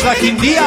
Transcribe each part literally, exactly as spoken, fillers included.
la Chindia.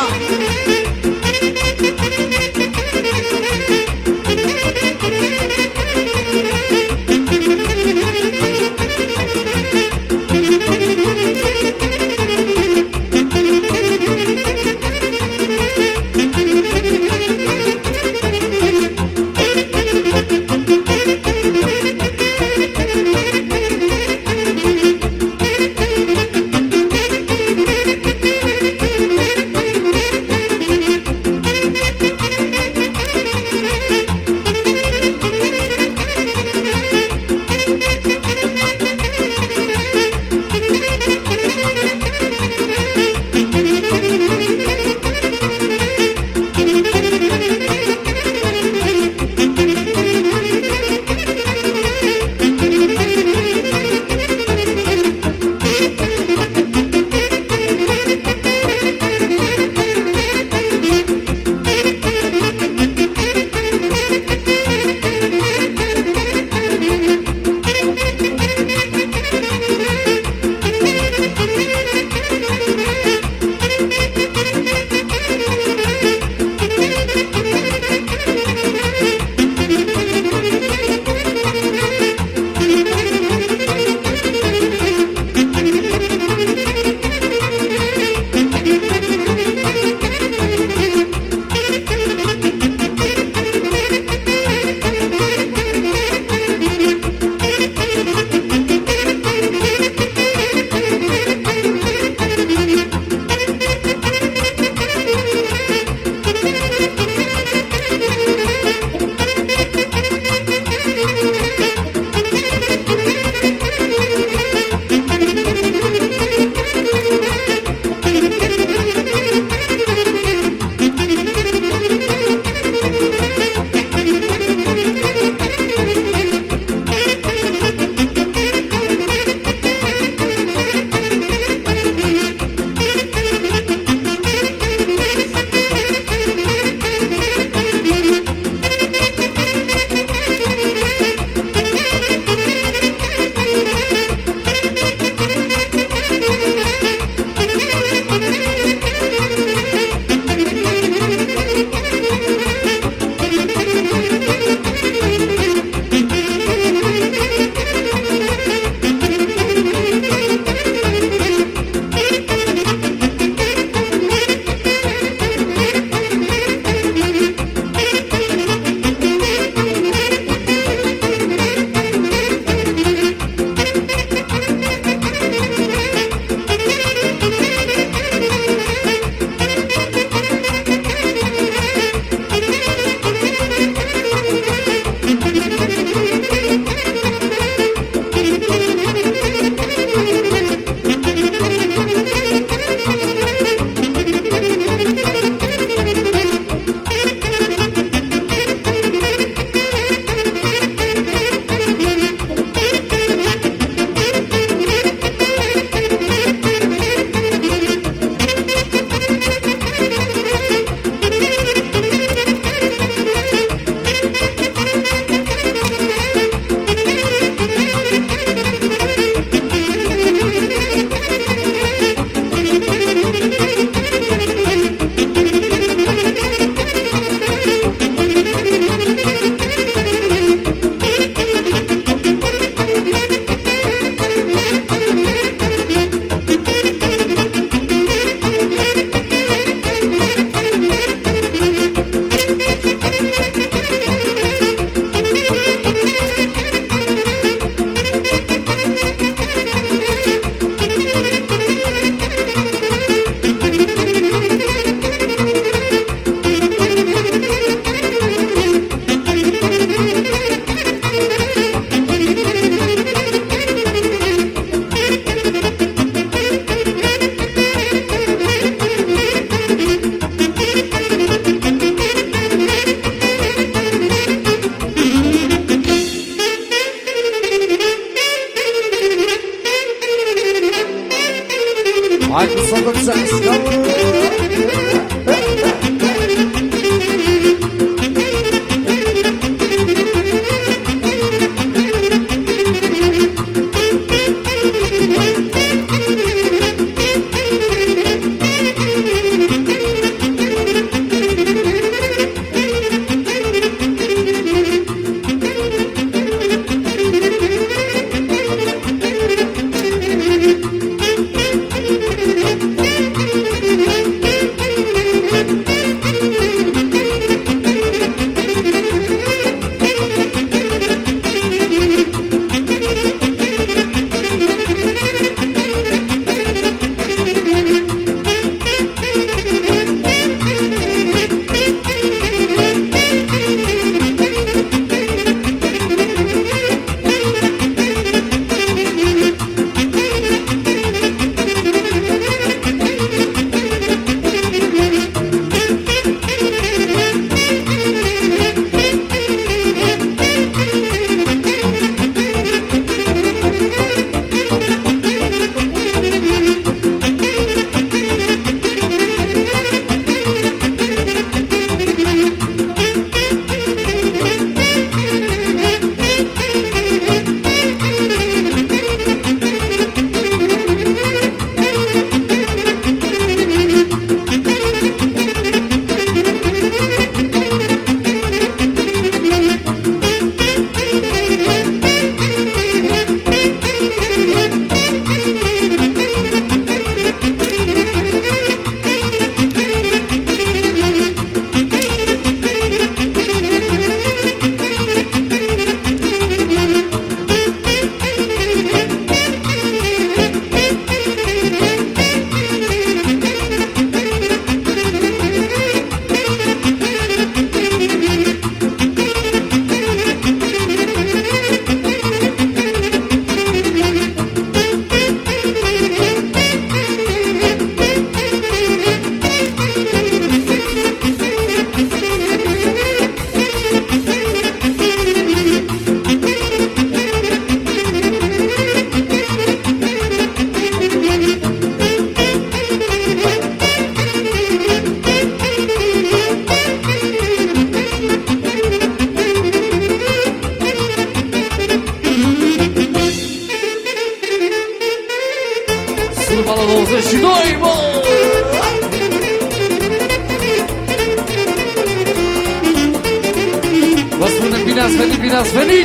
bine ați venit, bine ați venit!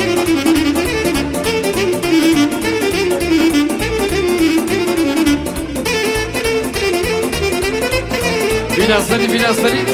Bine ați venit, bine ați venit!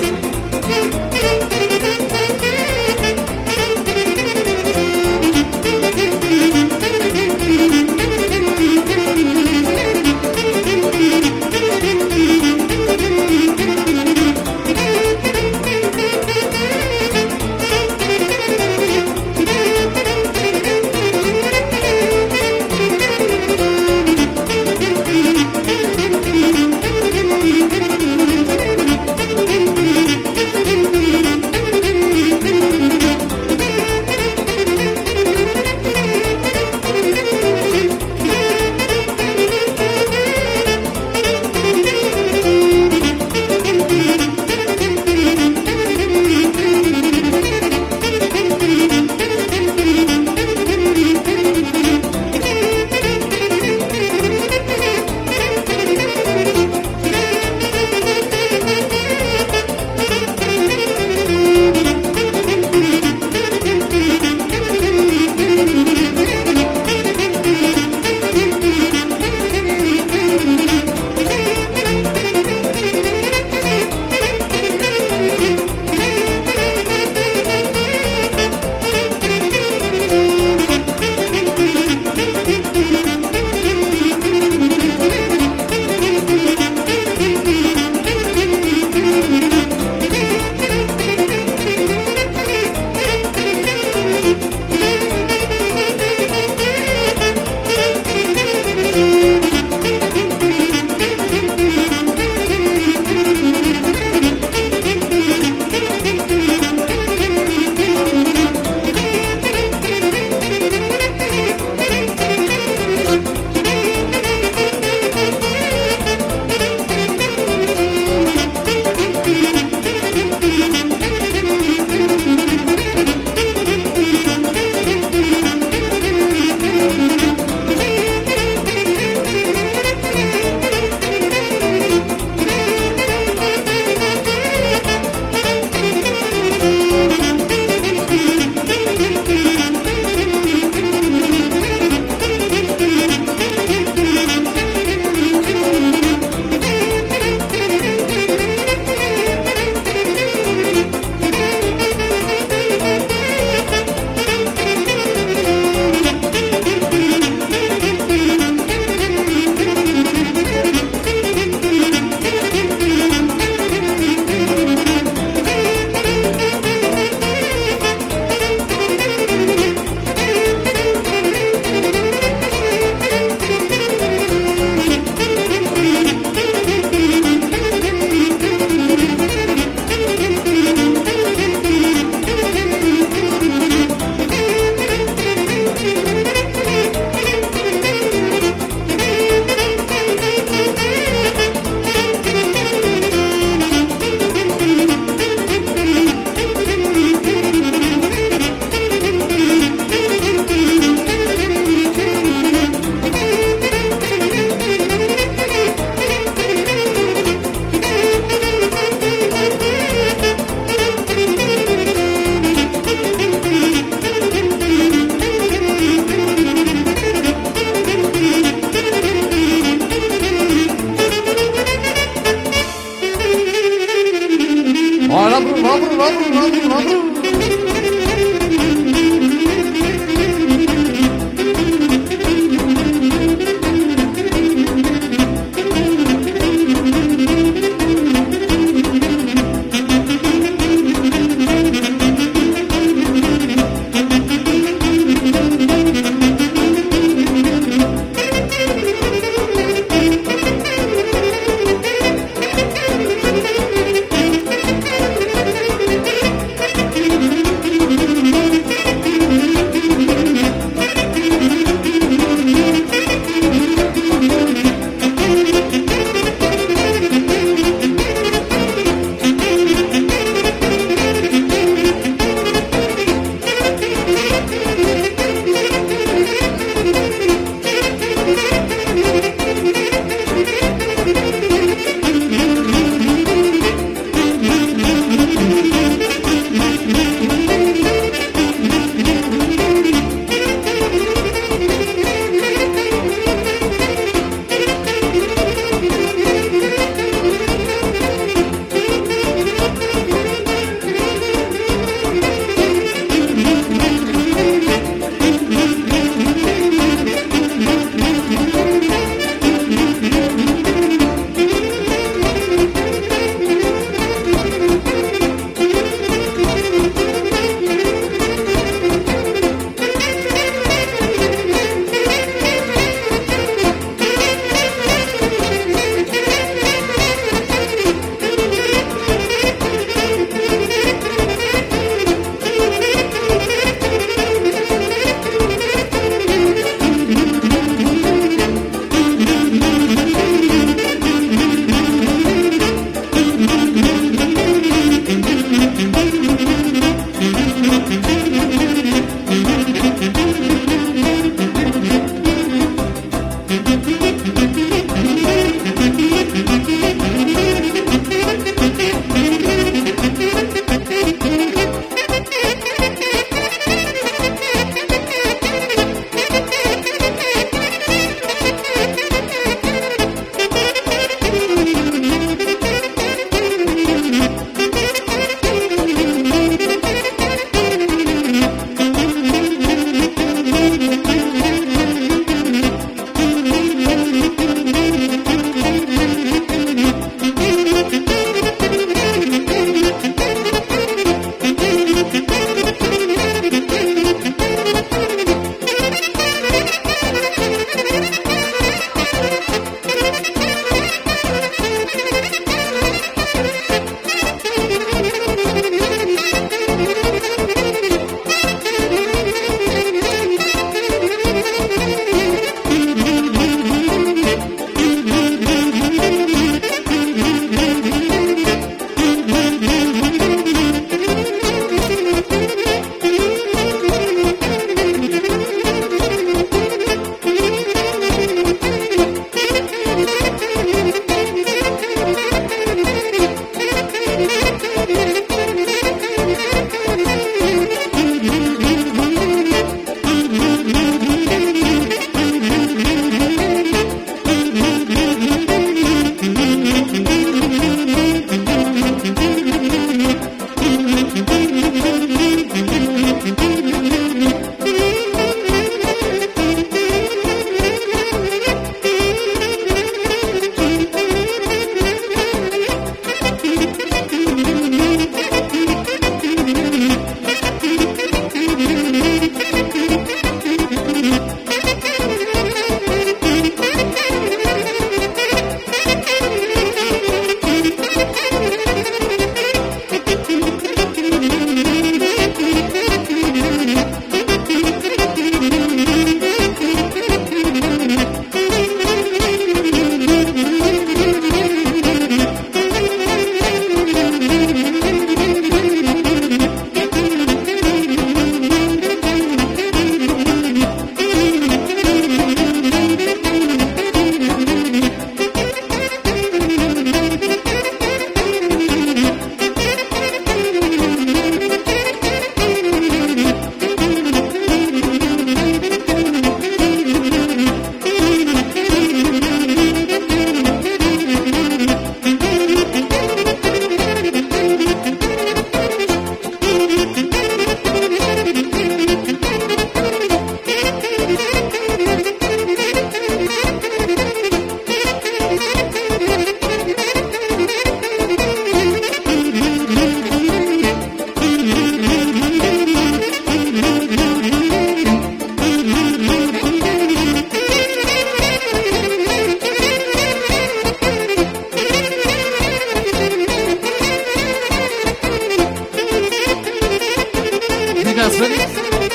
ați venit!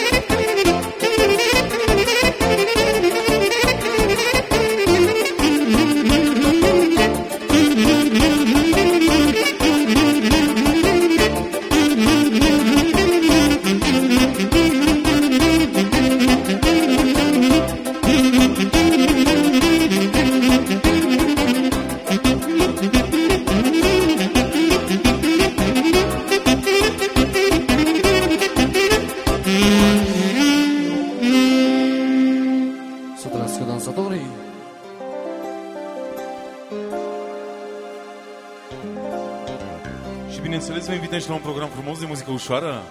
Și la un program frumos de muzică ușoară.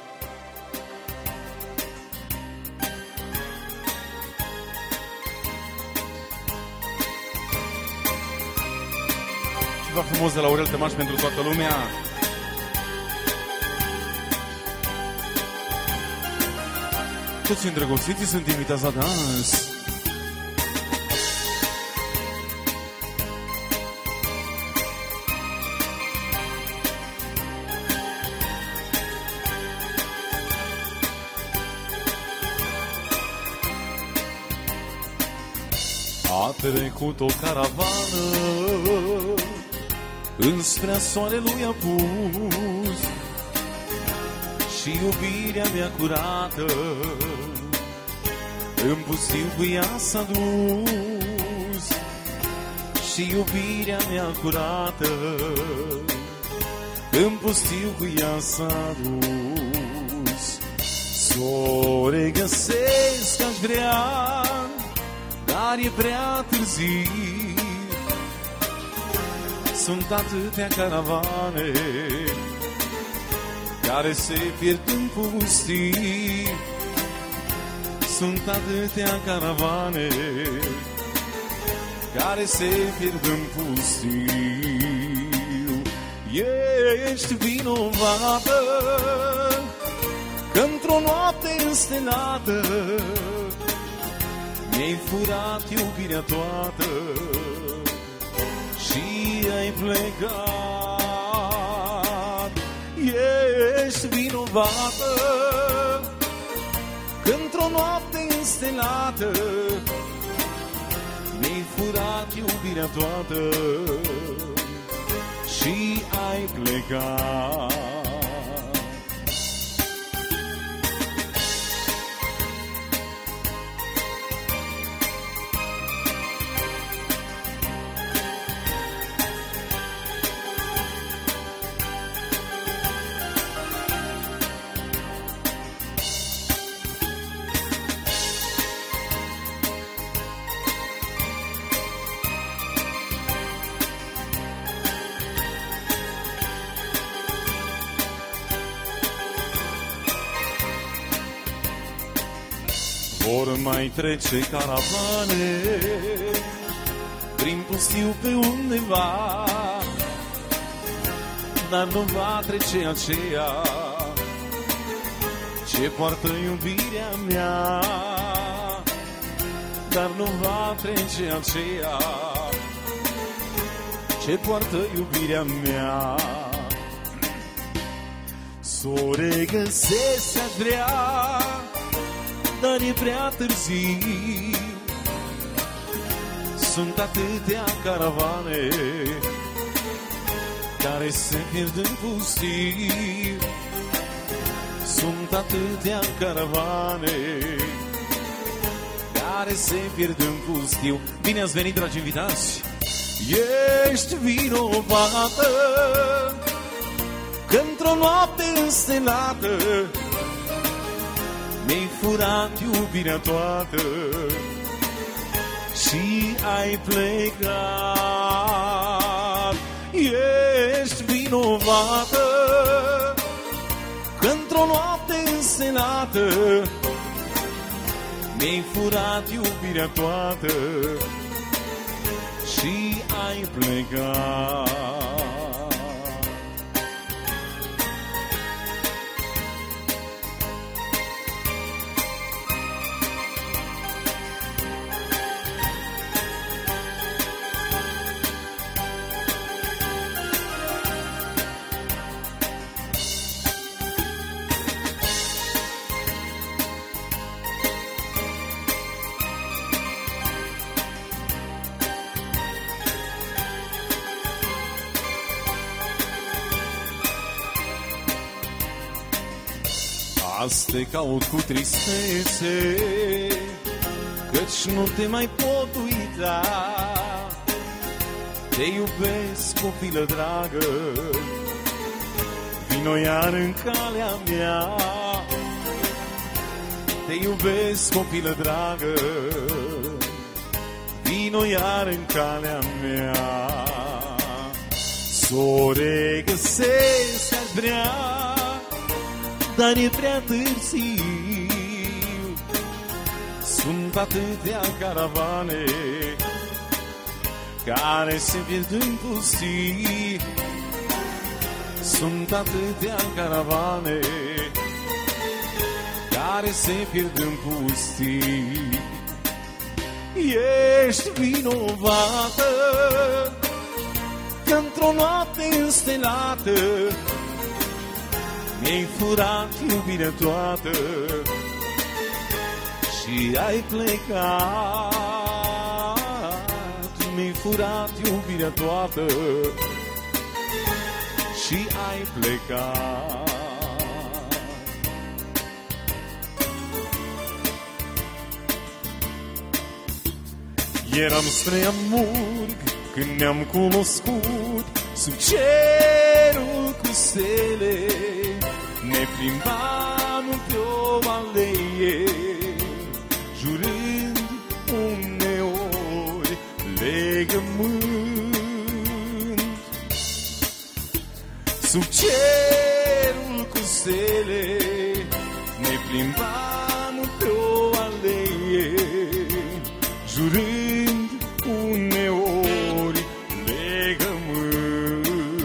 Ceva frumos de la Aurel Tămaș pentru toată lumea. Toți îndrăgostiții sunt invitați la dans. A trecut o caravană înspre soarelui apus și iubirea mea curată în pustiu cu ea s-a dus. Și iubirea mea curată în pustiu cu ea s-a dus. S-o regăsesc aș vrea, dar e prea târziu. Sunt atâtea caravane care se pierd în pustii. Sunt atâtea caravane care se pierd în pustiu. Ești vinovată că într-o noapte înstelată mi-ai furat iubirea toată și ai plecat. Ești vinovată că într-o noapte înstelată mi-ai furat iubirea toată și ai plecat. Vor mai trece caravane prin pustiu pe undeva, dar nu va trece aceea ce poartă iubirea mea. Dar nu va trece aceea ce poartă iubirea mea. S-o regăsesc aș vrea, dar e prea târziu. Sunt atâtea caravane care se pierd în pustiu. Sunt atâtea caravane care se pierd în pustiu. Bine ați venit, dragi invitați! Ești vinovată că într-o noapte înstelată mi-ai furat iubirea toată și ai plecat. Ești vinovată că într-o noapte înselată mi-ai furat iubirea toată și ai plecat. Azi te caut cu tristețe, căci nu te mai pot uita. Te iubesc, copilă dragă, vino iar în calea mea. Te iubesc, copilă dragă, vino iar în calea mea. S-o regăsesc aș vrea, dar e prea târziu. Sunt atâtea caravane care se pierd în pustii. Sunt atâtea caravane care se pierd în pustii. Ești vinovată că într-o noapte înstelată mi-ai furat iubirea toată și ai plecat. Mi-ai furat iubirea toată și ai plecat. Eram străamurg când ne-am cunoscut, sub cerul cu stele ne plimbam pe o alee, jurând uneori legământ. Sub cerul cu stele ne plimbam pe o alee, jurând uneori legământ.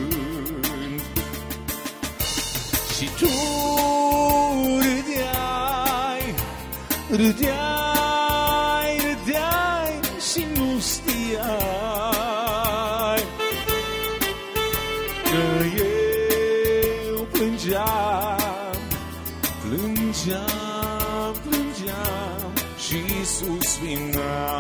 Și tu râdeai, râdeai, râdeai și nu știai că eu plângeam, plângeam, plângeam și suspinam.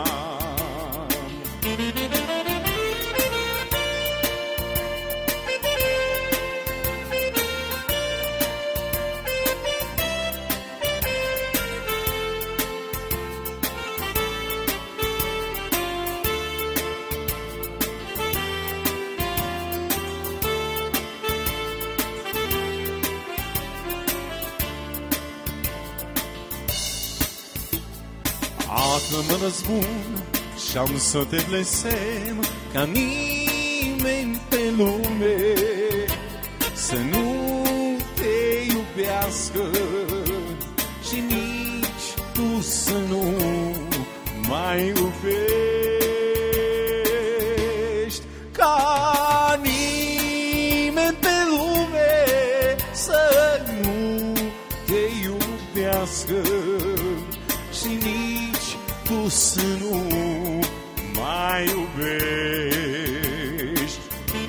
Acum mă răzbun și-am să te blestem ca nimeni pe lume să nu te iubească și nici tu să nu mai iubești. Ca nimeni pe lume să nu te iubească și nici tu să nu mai iubești.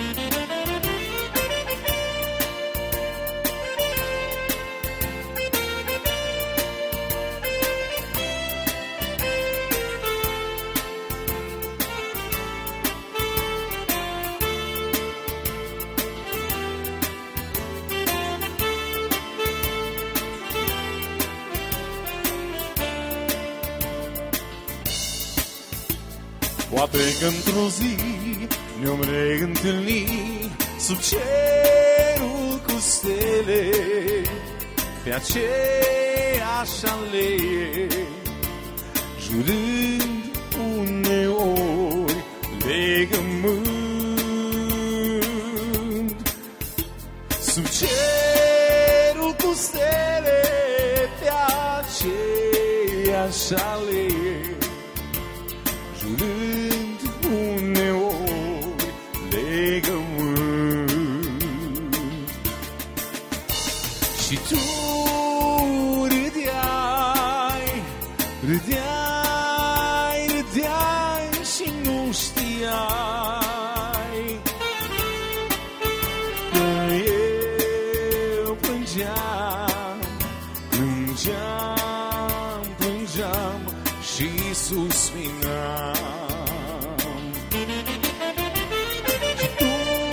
Poate că într-o zi ne-om reîntâlni sub cerul cu stele, pe aceeași alee, jurând uneori legământ. Sub cerul cu stele, pe aceeași alee, jurând uneori legământ. Și tu râdeai, râdeai, râdeai și nu știai că eu plângeam, plângeam, plângeam și suspinam.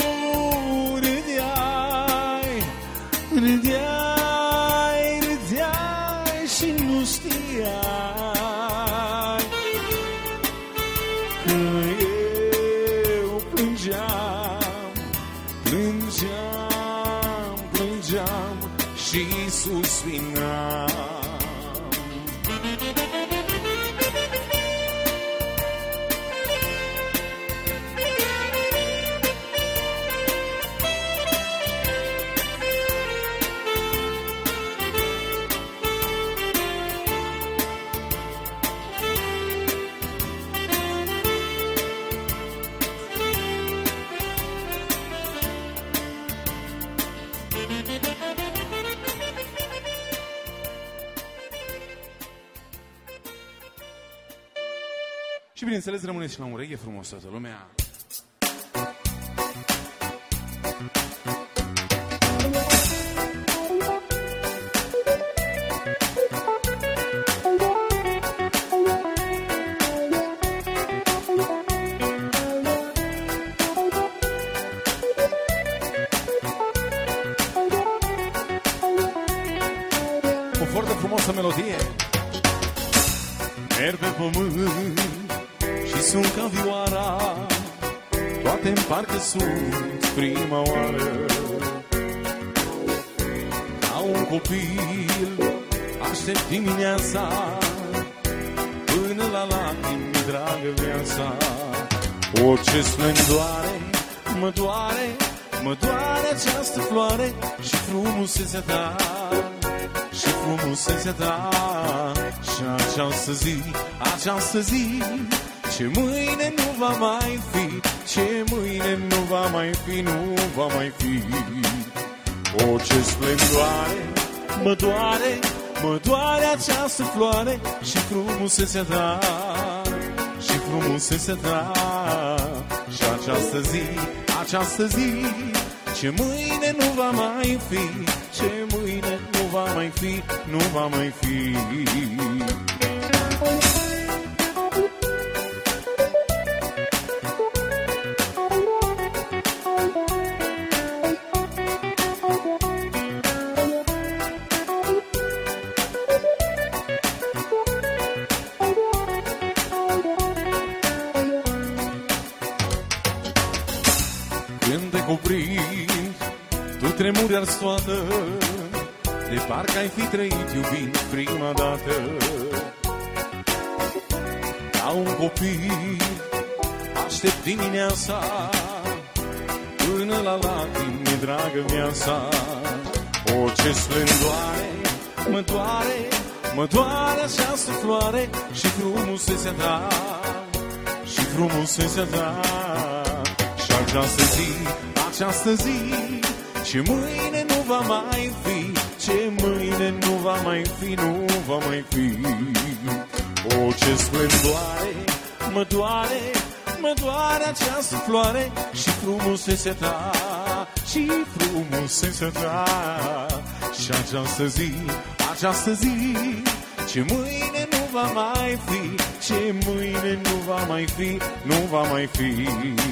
Râdeai, râdeai, Iisus vinea. Și bineînțeles, rămâneți și la ureche frumos toată lumea. O foarte frumoasă melodie. Merg pe pământ și sunt ca vioara, toate-mi parcă sunt prima oară. Ca un copil aștept dimineața, până la lacrimi, dragă viața. Orice splendoare mă doare, mă doare această floare și frumusețea ta, și frumusețea ta. Și această zi, această zi, ce mâine nu va mai fi, ce mâine nu va mai fi, nu va mai fi. O, ce splendoare mă doare, mă doare această floare și frumusețea ta, și frumusețea ta. Și această zi, această zi, ce mâine nu va mai fi, ce mâine nu va mai fi, nu va mai fi. Când te cuprind, tu tremuri ars toată, de parcă ai fi trăit iubind prima dată. Ca un copil aștept dimineața, până la lacrimi, dragă viața. O, ce splendoare mă doare, mă doare această floare și frumusețea ta, și frumusețea ta. Și această zi, această zi, ce mâine nu va mai fi, ce mâine nu va mai fi, nu va mai fi. O, ce splendoare mă doare, mă doare această floare și frumusețea ta, și frumusețea ta. Și această zi, această zi, ce mâine nu va mai fi, ce mâine nu va mai fi, nu va mai fi.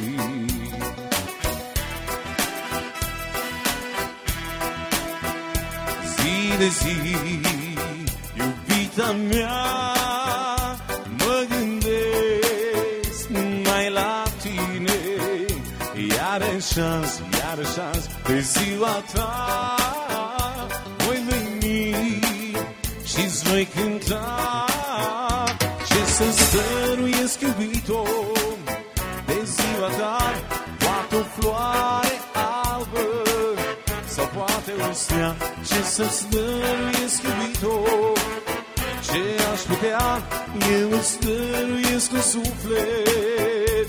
Zi de zi, iubita mea, mă gândesc numai la tine. Iară șans, iară șans, pe ziua ta voi veni și-ți voi cânta. Ce să stăruiesc, iubito, de ziua ta, poate o floare albă sau poate o stea. Ce să-ți dăruiesc, iubito, ce aș putea, eu îți dăruiesc un suflet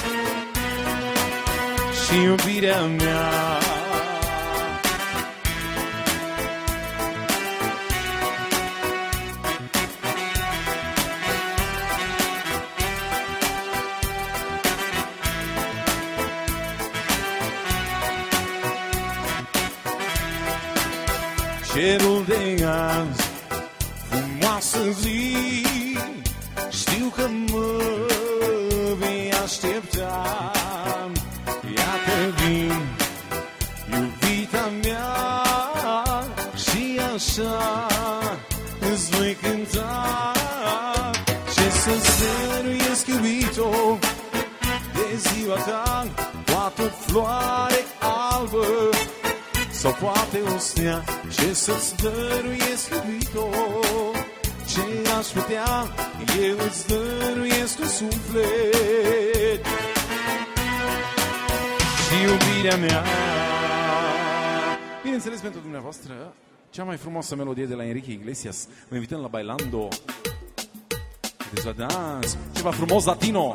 și iubirea mea. Cerul de azi, frumoasă zi, știu că mă vei aștepta. Iată vin, iubita mea, și așa îți voi cânta. Ce să-ți dăruiesc, iubito, de ziua ta, poate o floare albă sau poate o stea ce să-ți dăruiesc, iubito. Ce aș putea, eu îți dăruiesc un suflet și iubirea mea. Bineînțeles, pentru dumneavoastră, cea mai frumoasă melodie de la Enrique Iglesias. Vă invităm la Bailando. Deci la dans, ceva frumos latino.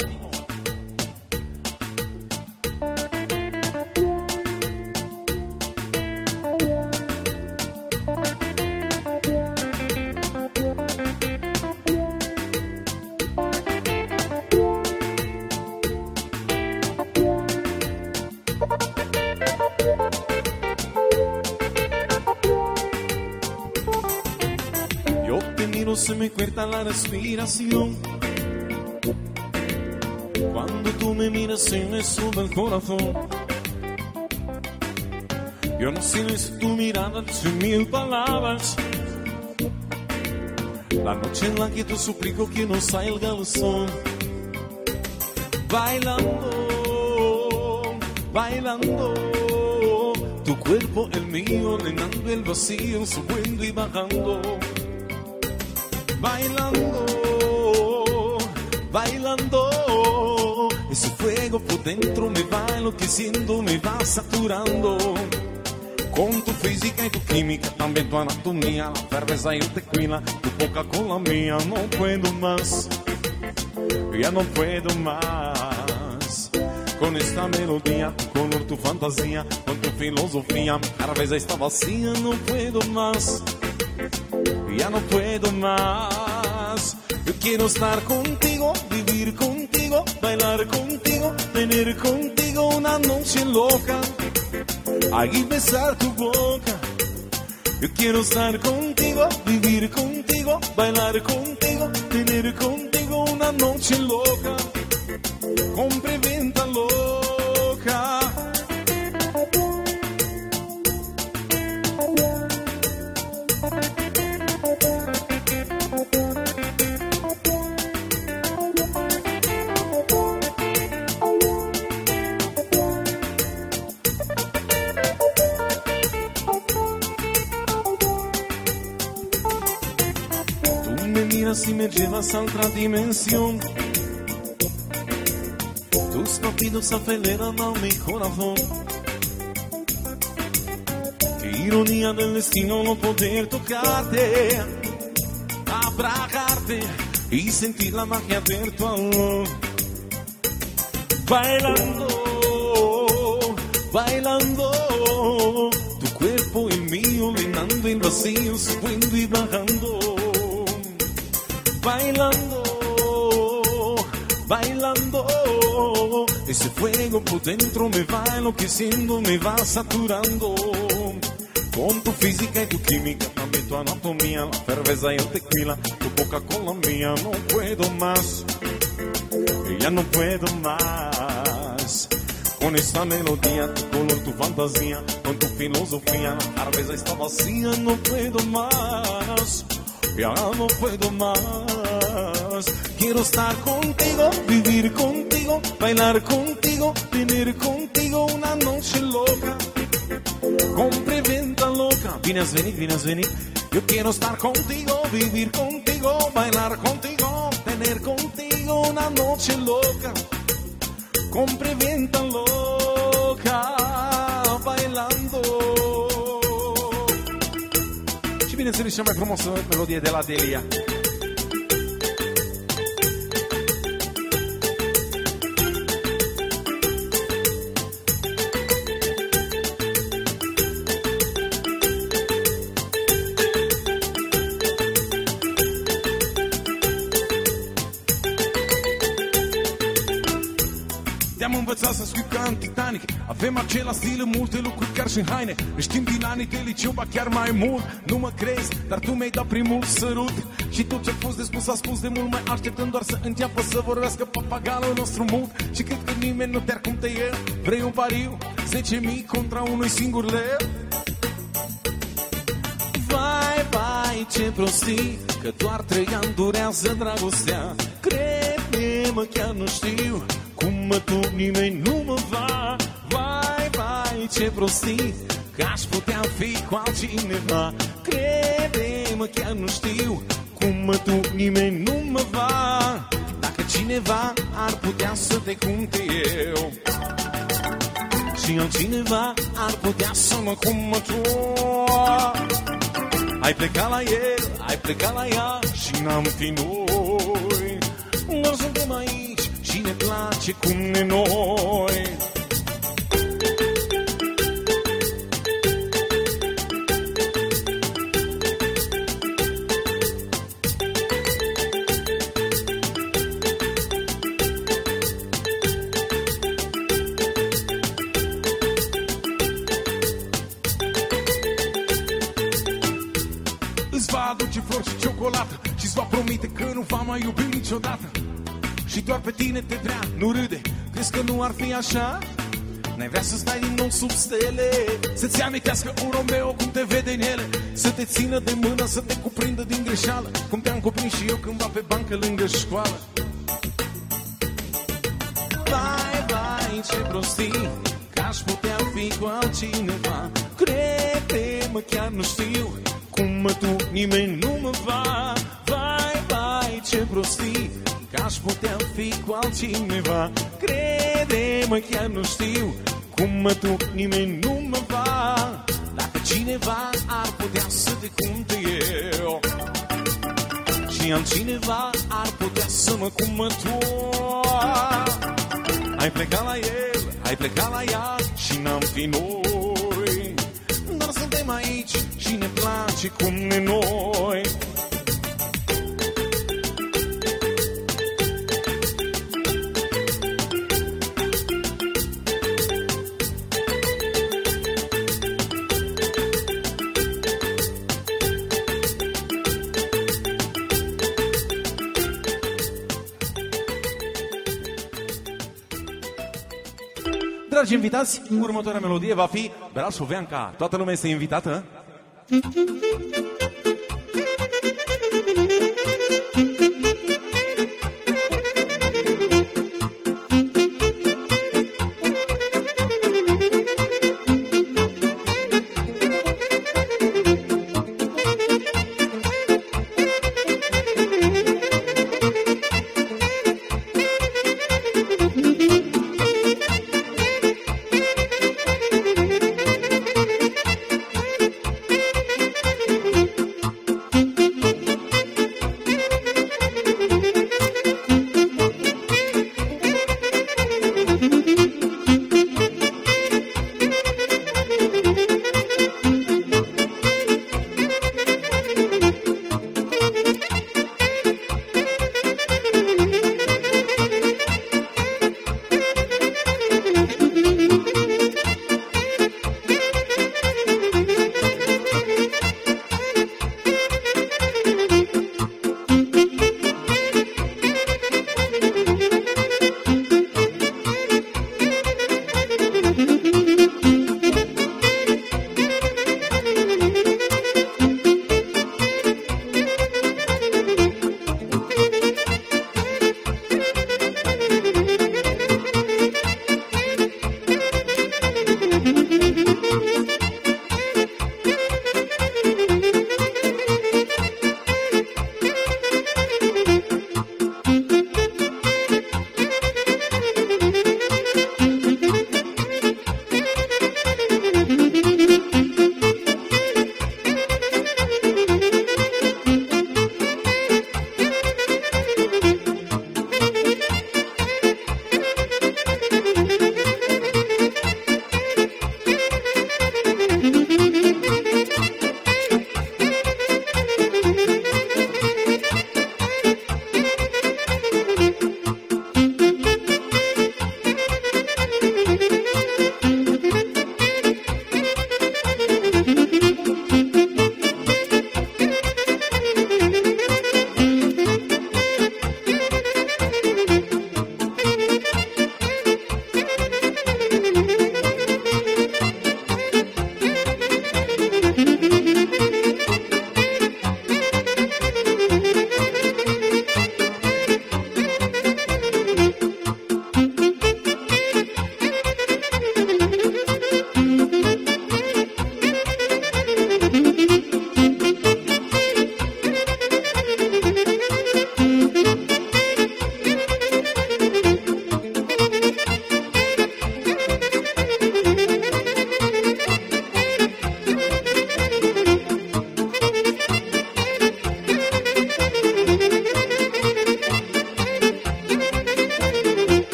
Se me corta la respiración cuando tú me miras, se me sube el corazón. Yo no sé si tu mirada dice mil palabras. La noche en la que te suplico que no salga el sol. Bailando, bailando, tu cuerpo el mío, llenando el vacío, subiendo y bajando. Bailando, bailando, ese fuego por dentro me va enloqueciendo, me va saturando. Con tu física y tu química, también tu anatomía, la cerveza y el tequila, tu boca con la mía, no puedo más, ya no puedo más. Con esta melodía, tu color, tu fantasía, con tu filosofía, mi cabeza está vacía, no puedo más. Ya no puedo más. Yo quiero estar contigo, vivir contigo, bailar contigo, tener contigo una noche loca, ahí besar tu boca. Yo quiero estar contigo, vivir contigo, bailar contigo, tener contigo una noche loca, compra y venta loca. Si me llevas a otra dimensión, tus latidos aceleran a mi corazón. Qué ironía del destino no poder tocarte, abrazarte y sentir la magia de tu amor. Bailando, bailando, tu cuerpo el mío, llenando el vacío, subiendo y bajando. Bailando, bailando, ese fuego por dentro me va enloqueciendo, me va saturando. Con tu física y tu química, también tu anatomía, la cerveza y el tequila, tu boca con la mía, no puedo más, ya no puedo más. Con esta melodía, tu color, tu fantasía, con tu filosofía, la cabeza está vacía, no puedo más. Ya no puedo más. Quiero estar contigo, vivir contigo, bailar contigo, tener contigo una noche loca, compra y venta loca. Vine a venir, vine a venir. Yo quiero estar contigo, vivir contigo, bailar contigo, tener contigo una noche loca, compra y venta loca, bailando. Bineînțeles, cea mai frumoasă melodie de la Delia. Te-am învățat să scriu ca în Titanic. Avem același stil în multe lucruri, chiar și în haine. Ne știm din anii de liceu, ba chiar mai mult. Nu mă crezi, dar tu mi-ai dat primul sărut. Și tot ce-a fost de spus a spus de mult. Mai așteptăm doar să înceapă să vorbească papagalul nostru mult. Și cred că nimeni nu te-ar cum te eu. Vrei un pariu? zece mii contra unui singur leu? Vai, vai, ce prostii, că doar trei ani durează dragostea. Crede-mă, chiar nu știu cum mă duc, nimeni nu mă va. Vai, vai, ce prostii, că aș putea fi cu altcineva. Crede-mă, chiar nu știu cum mă tu, nimeni nu mă va. Dacă cineva ar putea să te cunte eu și altcineva ar putea să mă cum tu. Ai plecat la el, ai plecat la ea și n-am fi noi. Doar suntem aici și ne place cum ne noi. Îți va aduce flori și ciocolată și-ți va promite că nu va mai iubi niciodată. Și doar pe tine te vrea, nu râde. Crezi că nu ar fi așa? N-ai vrea să stai din nou sub stele, să-ți amintească un Romeo cum te vede în ele, să te țină de mână, să te cuprindă din greșeală, cum te-am cuprins și eu cândva pe bancă lângă școală. Vai, vai, ce prostii, că aș putea fi cu altcineva. Crede-mă, chiar nu știu cum mă tu, nimeni nu mă va. Vai, vai, ce prostii, că aș putea fi cu altcineva. Crede-mă, chiar nu știu cum mă tu, nimeni nu mă va. Dacă cineva ar putea să te cunte eu și altcineva ar putea să mă cum mă tu. Ai plecat la el, ai plecat la ea și n-am fi noi. Dar suntem aici și ne place cum ne noi. Dragi invitați, următoarea melodie va fi Brașoveanca. Toată lumea este invitată?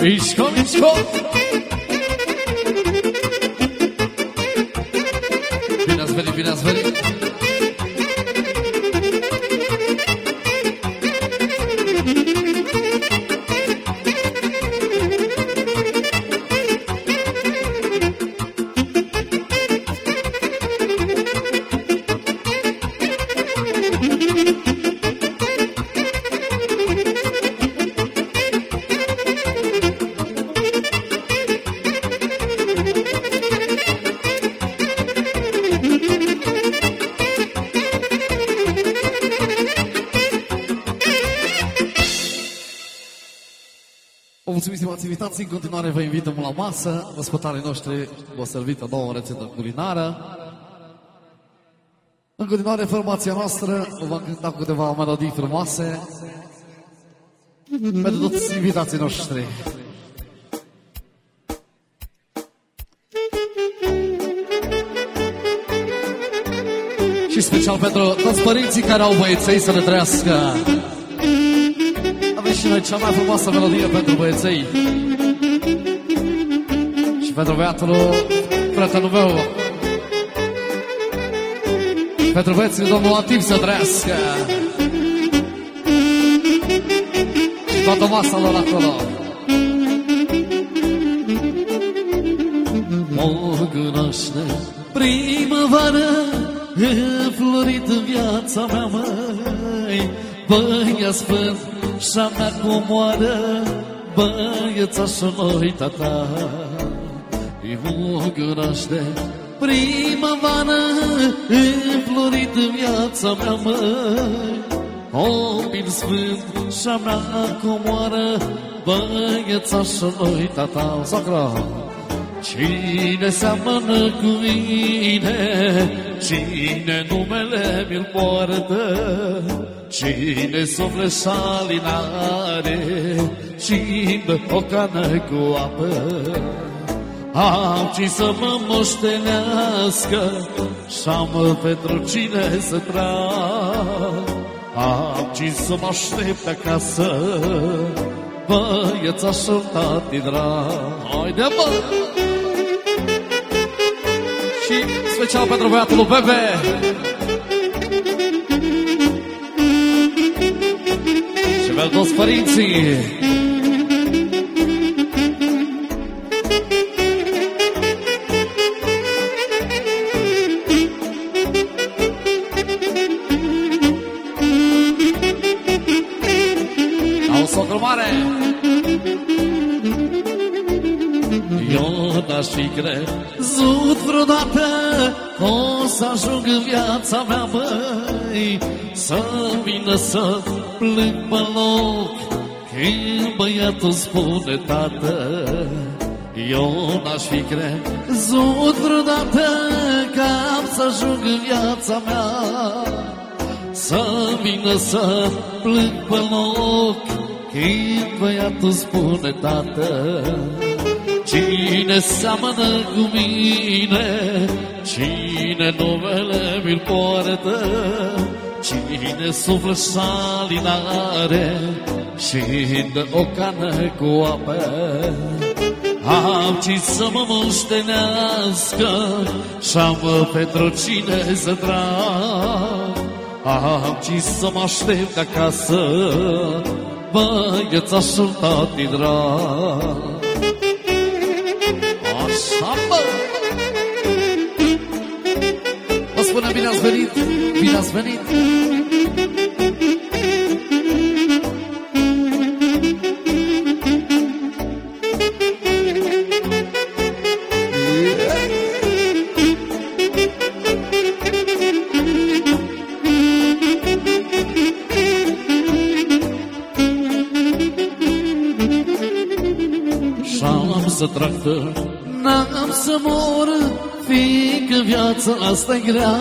Mișco, mișco! Bine ați venit, bine ați venit! Mulțumim, stimați invitații, în continuare vă invităm la masă. Ospătarii noștri vă servit o nouă rețetă culinară. În continuare, formația noastră vă va cânta câteva melodii frumoase pentru toți invitații noștri. Și special pentru toți părinții care au băieței să le trăiască. Avem și noi cea mai frumoasă melodie pentru băieței. Și pentru băiatul, prietenul meu. Pentru băieții, domnul Ativ să trăiască. Și toată masa lor acolo. Mă gânaște primăvară, înflorit în viața mea, măi. Băia sfânt și-a mea comoară, băiețașul noi tata. Îi mă gânaște primăvară, înflorit în viața mea, măi. Copil sfânt și-a mea comoară, băiețașul noi tata. Sacra! Cine seamănă cu mine, cine numele mi-l poartă, cine suflet salinare, cine o cană cu apă. Am ci să mă moștenească și-am pentru cine să trag. Am ci să mă aștept acasă, băiețașul tati drag. Haide, bă! Și special pentru băiatul lui Bebe. Și pentru toți părinții. Au socrul mare. Eu n-aș fi crezut vreodată că o să ajung în viața mea, măi, să vină să plâng pe loc când băiatul spune tată. Eu n-aș fi crezut vreodată că am să ajung în viața mea, să vină să plâng pe loc când băiatul spune tată. Cine seamănă cu mine, cine numele mi-l poartă, cine suflă salinare și dă o cană cu apă. Am ci să mă moștenească și-am pentru cine să trag. Am ci să mă aștept acasă, băiețașul tati drag. Așa, bă! Vă spune bine ați venit, bine ați venit. Și-am să tractă, n-am să mor, fiindcă viața asta-i grea.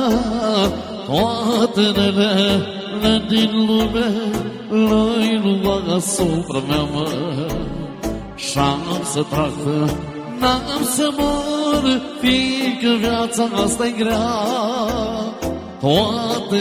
Toate relele din lume le-ai luat asupra mea, mă. Și-am să tractă, n-am să mor, fiindcă viața asta-i grea. Toate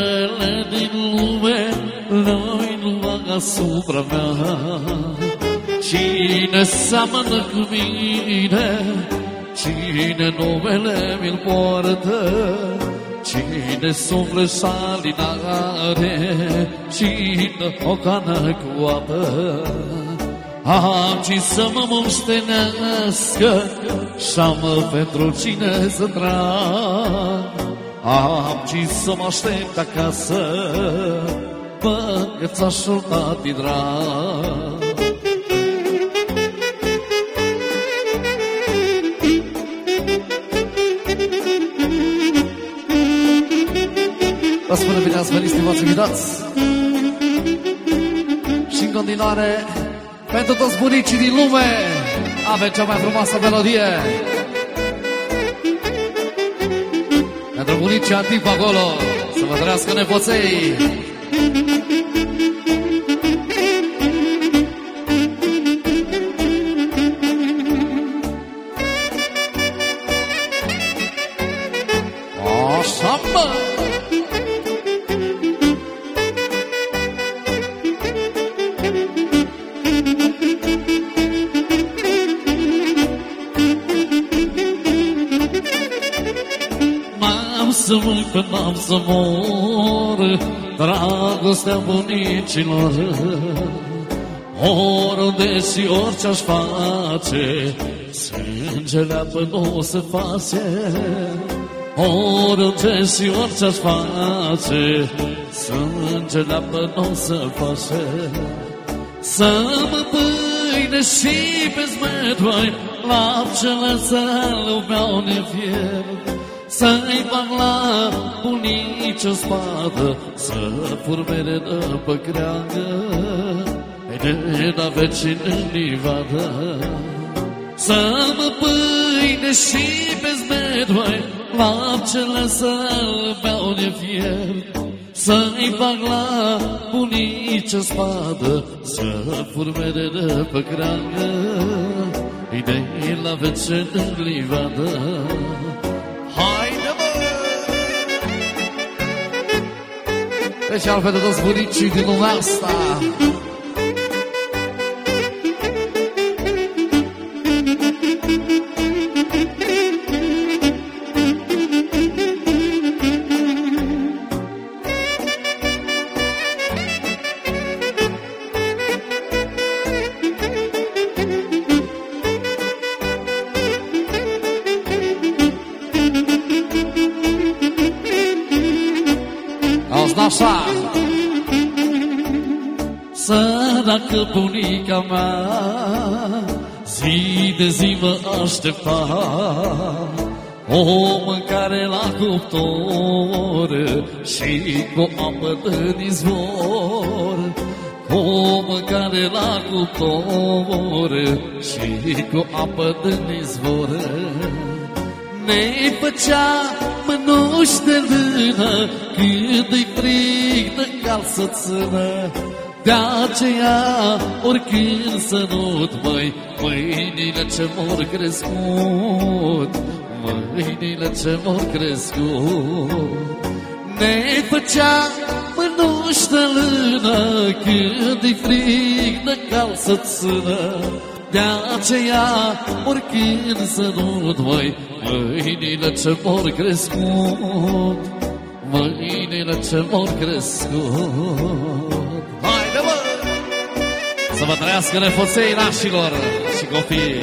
relele din lume le-ai luat asupra mea. Cine seamănă cu mine, cine numele mi-l poartă, cine sumbră salinare, cine o cană cu apă. Am ci să mă moștenească și-am pentru cine să trag. Am ci să mă aștept acasă, băiețașul tati drag. Vă spune bine ați venit, stimați invitați. Și în continuare, pentru toți bunicii din lume, avem cea mai frumoasă melodie. Pentru bunicii Antip acolo, să vă trăiască nepoței. Așa, mă! Să mă că n-am să mor, dragostea bunicilor. Oriunde și orice-aș face, sângele apă nu se face. Oriunde și orice-aș face, sângele apă nu se face. Să-mă pâine și pe zmedvăi, laptele să-l beau nefiert. Să-i bag la bunici o spadă, să furmere de pe creangă, de la vecinii vadă. Să-mă pâine și pe zmedvăi, laptele să-l beau nefiert. Să-i bag la bunici o spadă, să furmere de pe creangă, de la vecinii vadă. Deci altfel de toți bunicii din lumea asta. Așa. Săracă bunica mea, zi de zi mă aștepta, o mâncare la cuptor și cu apă de izvor. O mâncare la cuptor și cu apă de izvor. Ne făcea mânuși de lână, când-i frig de cal să țină. De-aceea, oricând să nu-t, măi, mâinile ce m-or crescut, mâinile ce m-or crescut. Ne făcea mânuși de lână, când-i frig de cal să țină. De-aceea, oricând să nu-t, măi, mâinile ce m-or crescut, mâinile ce m-or crescut. Haide, mă! Să vă trăiască nepoței nașilor și copiii.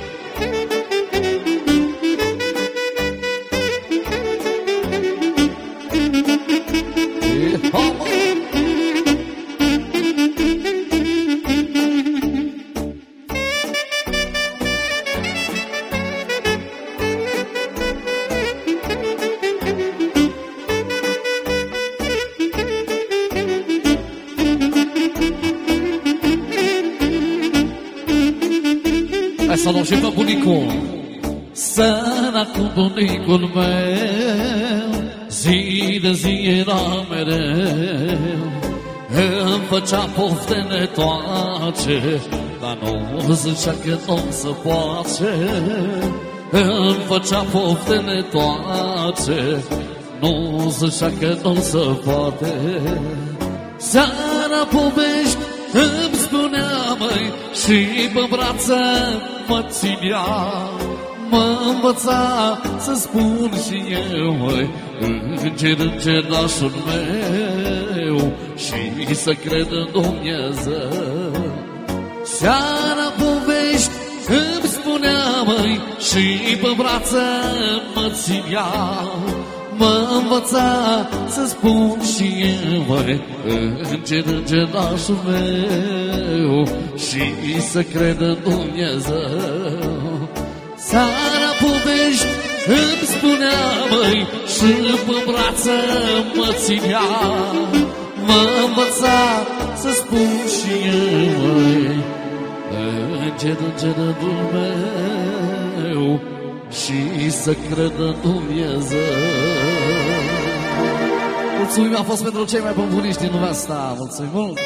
Să luăm și pe bunicul. Săracul bunicul meu, zi de zi era mereu, îmi făcea pofte netoace, dar nu zicea că nu se poate. Îmi făcea pofte netoace, nu zicea că nu se poate. Seara povești îmi spunea, măi, și pe brață mă ținea. Mă învăța să spun și eu, măi, înger, îngerașul meu, și să cred în Dumnezeu. Seara povești îmi spunea, măi, și pe brață mă ținea. Mă învăța să spun și eu, măi, înger, îngerașul meu, și să cred în Dumnezeu. Seara povești îmi spunea, măi, și pe brață mă ținea. Mă învăța să spun și eu, măi, înger, îngerul meu, și să cred în Dumnezeu. Mulțumim, a fost pentru cei mai buni buniști din lumea asta. Mulțumim mult!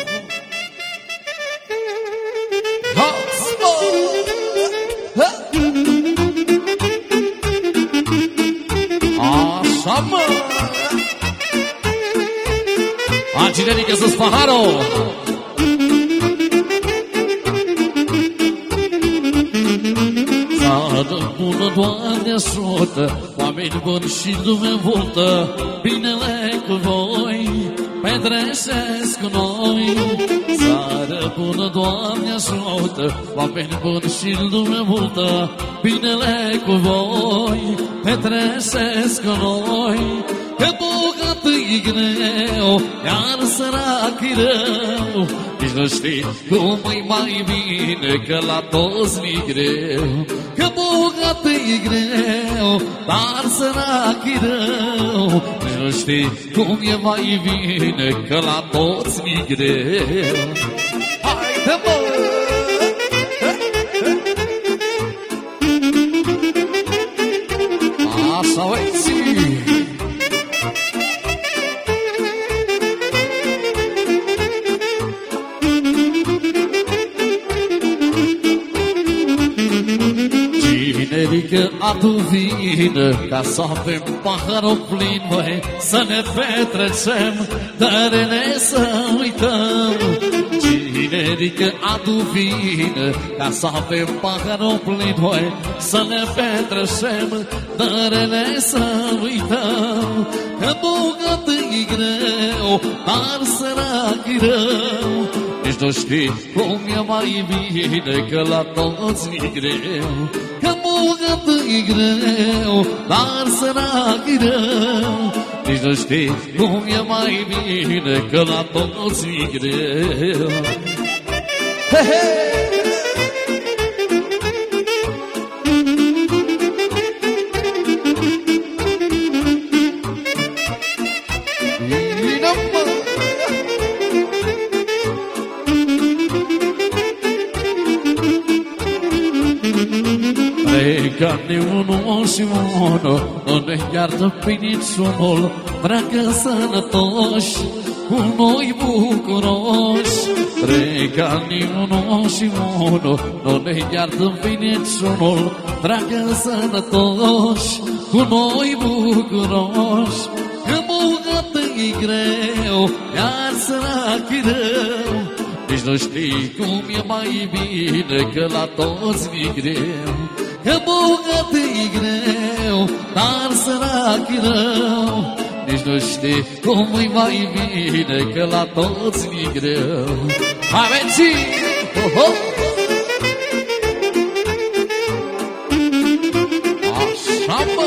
Așa, mă! Anginerică sus paharul! Țară bună, Doamne ajută, oameni buni și lume învultă, binele cu voi petreșesc cu noi. Țară bună, Doamne ajută, oameni buni și lume învultă, binele cu voi petreșesc cu noi. Că bogat-i greu, iar sărac-i rău, nici nu știi cum e mai bine, că la toți mi greu. Că bogat-i greu, dar sărac-i rău, nici nu știi cum e mai bine, că la toți mi greu. Haide, mă! Așa, uiți! Generică adu vină, ca să avem paharul plin, măi, să ne petrecem, tărele să uităm. Generică adu vină, ca să avem paharul plin, măi, să ne petrecem, tărele să uităm. Că bogat-i greu, dar sărac-i rău, nici nu știi cum e mai bine, că la toți mi greu. Că bogat-i greu, dar sărac-i rău, nici nu știi cum e mai bine, că la toți mi greu. He, he! Regane unul și unul, nu ne iartă pe niciunul, dragă sănătoși, cu noi bucuroși. Regane unul și unul, nu ne iartă pe niciunul, dragă sănătoși, cu noi bucuroși. Că bogat-i greu, iar sărac-i rău, nici nu știi cum e mai bine, că la toți mi greu. Că bogat-i greu, dar sărac-i rău, nici nu știi cum e mai bine, că la toți mi greu. Hai, venți! Oh, oh! Așa, mă!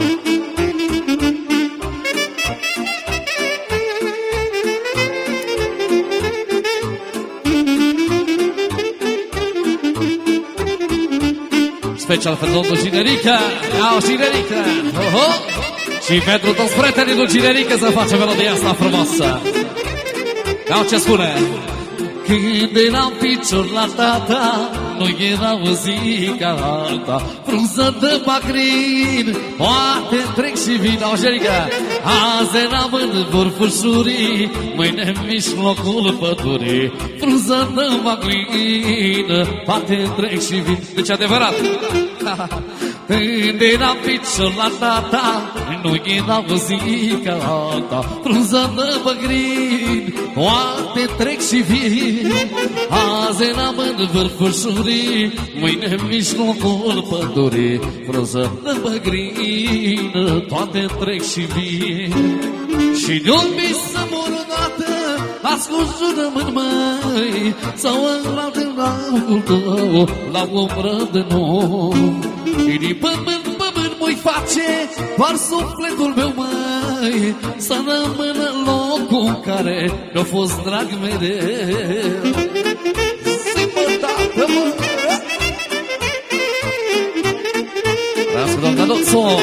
Special pentru domnul Ginerică, iau Ginerică, oho! Și pentru toți prietenii lui Ginerică să face melodia asta frumoasă. Iau ce spune. Când eram picior la tata, nu era o zi ca alta, frunză de bacrin, poate trec și vin. Iau Ginerică, azi eram în vârful șurii, mâine în mijlocul pădurii, frunză de bacrin, poate trec și vin. Deci adevărat. Când eram picior la tata, nu era o zi ca alta. Frunză de băgrin, toate trec și vin. Azi eram în vârful șurii, mâine în mijlocul pădurii. Frunză de băgrin, toate trec și vin. Și de-un vis să mor odată, ascult jurământ, măi, sau îngrau de lacul tău, la umbră de nou. Din pământ, pământ mă-i face, doar sufletul meu, măi, să rămână locul în care mi-a fost drag mereu. Zi-mă, tată, mă! Vreau-ți, doamna doctor!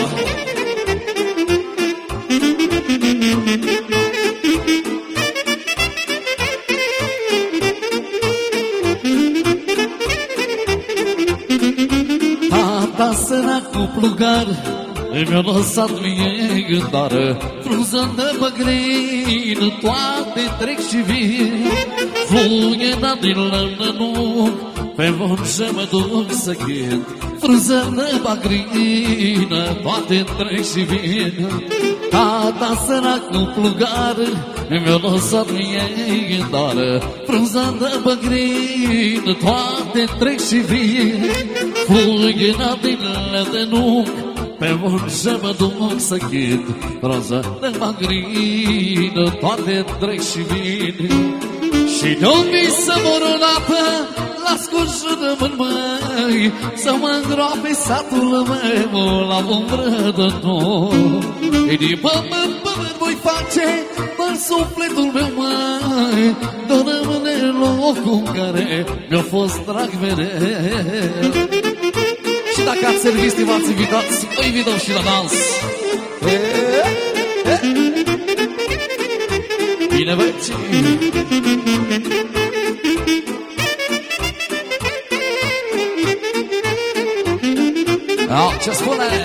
Tata săracul plugar mi-a lăsat mie gândară. Frunză de băgrin, toate trec și vin. Fluiera din lănănuc, pe vonșe mă duc să cânt. Frunză de băgrin, toate trec și vin. Tata săracul plugar mi-a lăsat mie gândară. Frunză de băgrin, toate trec și vin. Fluiera din lănănuc, pe vonșe mă duc să cânt. Frunză de băgrin, toate trec și vin. Și de-o vis să mor odată, las cu jurământ, măi, să mă îngroape satul meu, la umbră de nou. Din pământ, pământ voi face, doar sufletul meu, măi, doar rămâne locul în care mi-a fost drag mereu. Și dacă ați servit, stimați invitați, vă invităm și la dans. Bine, băieți! Ce spune?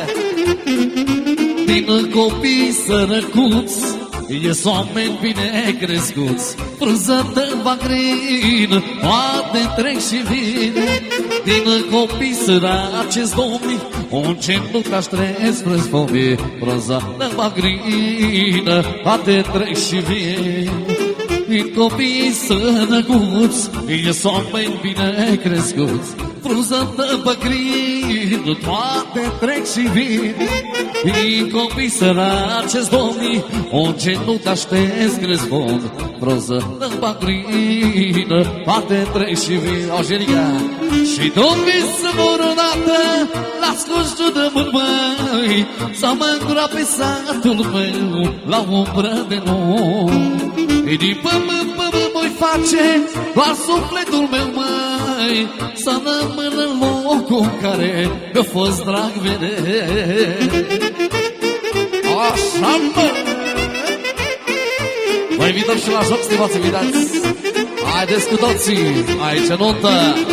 Din copii sărăcuți ies oameni bine crescuți. Frunză de băgrin, toate trec și vin. Din copii săraci-s domni, un cenduc aș războvi. Frunză de băgrin, toate trec și vin. Din copii sărăcuți ies oameni bine crescuți. Frunză de băgrin, toate trec și vin. Din copii săraci-s domni, un cenut aștesc răzbun. Frunză de băgrin, toate trec și vin. Augenică! Și de-un vis să mor odată, las cu jurământ, măi, să mă îngroape satul meu, la umbră de nou. Din pământ, pământ voi face, doar sufletul meu, măi, să rămână locul în care mi-a fost drag mereu. Așa, mă! Vă invităm și la joc, stimați invitați. Haideți cu toții, aici notă.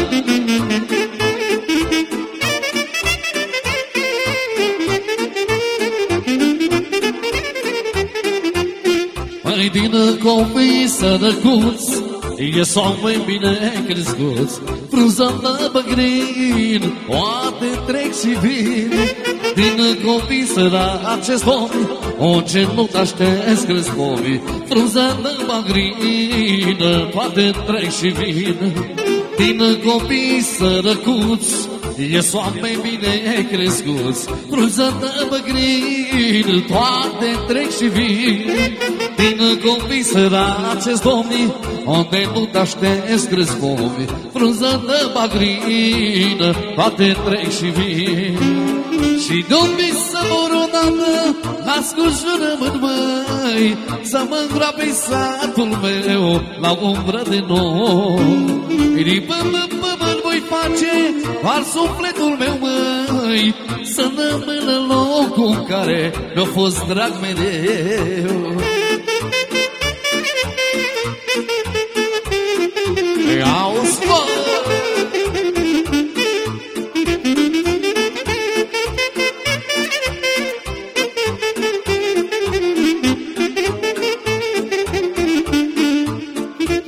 Măi, din copii sărăcuți ies oameni bine crescuți. Frunză de băgrin, toate trec și vin. Din copii săraci-s domni, un cenut aștesc războvi. Frunză de băgrin, toate trec și vin. Din copii sărăcuți ies oameni bine crescuți. Frunză de băgrin, toate trec și vin. Din copii săraci-s domni, unde nu te-aștesc războvi. Frunză de băgrin, toate trec și vin. Și de-un vis să mor odată, las cu jurământ, măi, să mă îngroape satul meu, la umbră de nou. Din pământ, pământ voi face, doar sufletul meu, măi, să rămână locul în care mi-a fost drag mereu. Auzi, mă!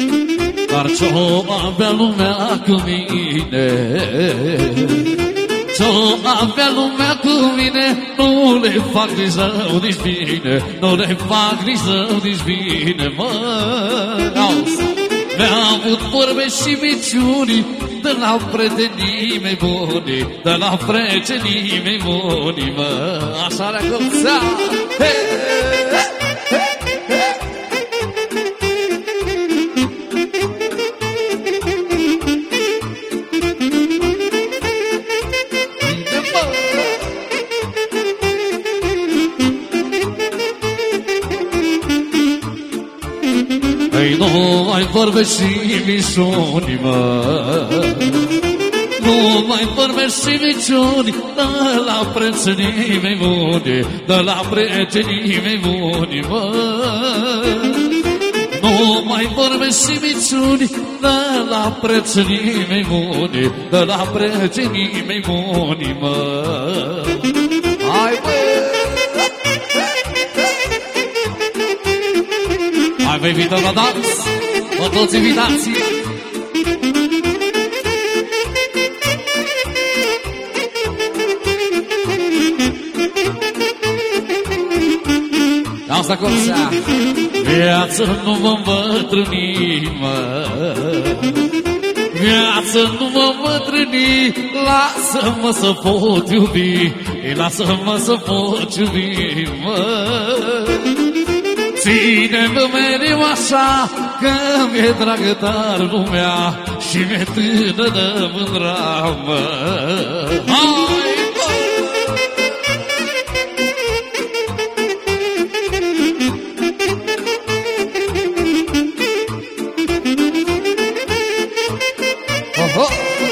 Dar ce-o avea lumea cu mine, Ce-o avea lumea cu mine, nu le fac nici rău, nici bine, nu le fac nici rău, nici bine, mă. Auzi, mi-a avut vorbe și miciuni, de la prietenii mei buni, de la prietenii mei buni, mă. Așa le-a căpțea. Nu mai vorbești și mișuni, mă. Nu mai vorbești și mișuni, de la prietenii mei buni, de la prietenii mei buni, mă. Nu mai vorbești și mișuni, de la prietenii mei buni, de la prietenii mei buni, mă. Hai, bă! Hai, vă invităm la dans, o toți invitații. Asta cum să viață nu mă îmbătrâni, mă. Viață nu mă îmbătrâni, lasă-mă să pot iubi, lasă-mă să pot iubi, mă. Ține-mă mereu așa, că mi-e dragă tare lumea și mi-e tână de mândra, mă. Hai, bă! Oho!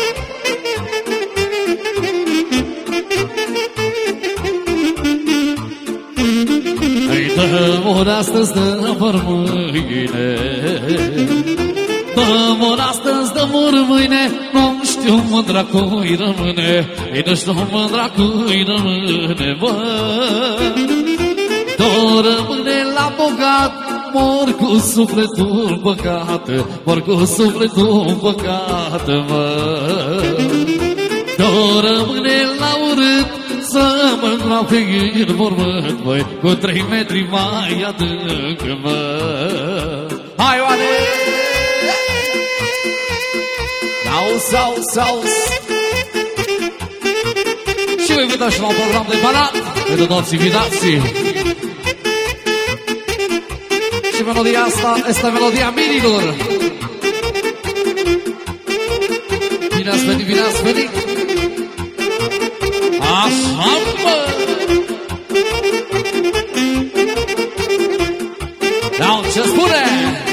Dă-mă astăzi, dă-mă mâine, dă-mă astăzi, dă-mă mâine, nu știu mândra cui rămâne, nu știu mândra cui rămâne, mă. Tot rămâne la bogat, mor cu sufletul păcat, mor cu sufletul păcat, mă. Tot rămâne la urât, să mă îngroape în mormânt, măi, cu trei metri mai adânc, mă. Hai, oane! Auzi, auzi, auzi! Și vă invităm și la un program de parat pentru toți invitații. Și melodia asta este melodia minilor. Bine ați venit, bine ați venit! Așa, mă! Iau, ce spune?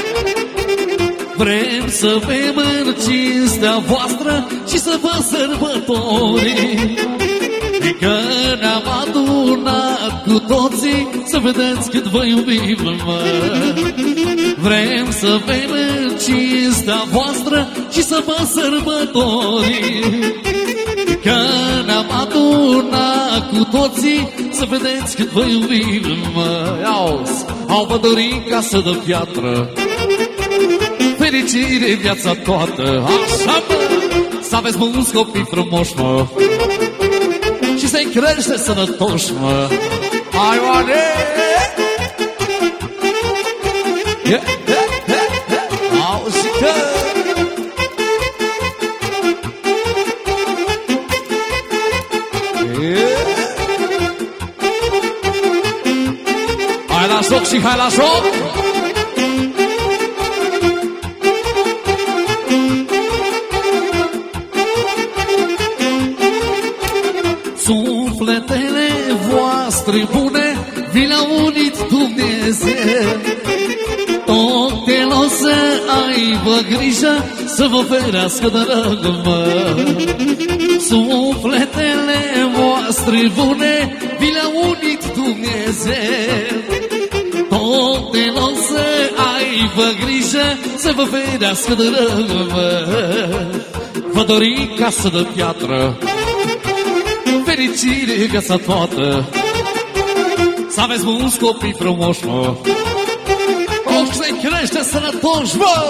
Vrem să bem în cinstea voastră și să vă sărbători, că ne-am adunat cu toții să vedeți cât vă iubim, mă. Vrem să bem în cinstea voastră și să vă sărbători, că ne-am adunat cu toții să vedeți cât vă iubim, mă. Iauzi, au vă dorit casă de piatră, fericire viața toată, așa, mă. Să aveți mulți copii frumoși, mă, și să-i crește sănătoși, mă. Hai, oane! Yeah, yeah, yeah, yeah. Auzi că hai la joc și hai la joc! Sufletele voastre bune vi le-a unit Dumnezeu, totelor să aibă grijă să vă ferească de rău, mă. Sufletele voastre bune vi le-a unit Dumnezeu, totelor să aibă grijă să vă ferească de rău, mă. Vă dori casă de piatră, fericire viața toată, să aveți mulți copii frumoși, mă, o să-i crește sănătoși, mă.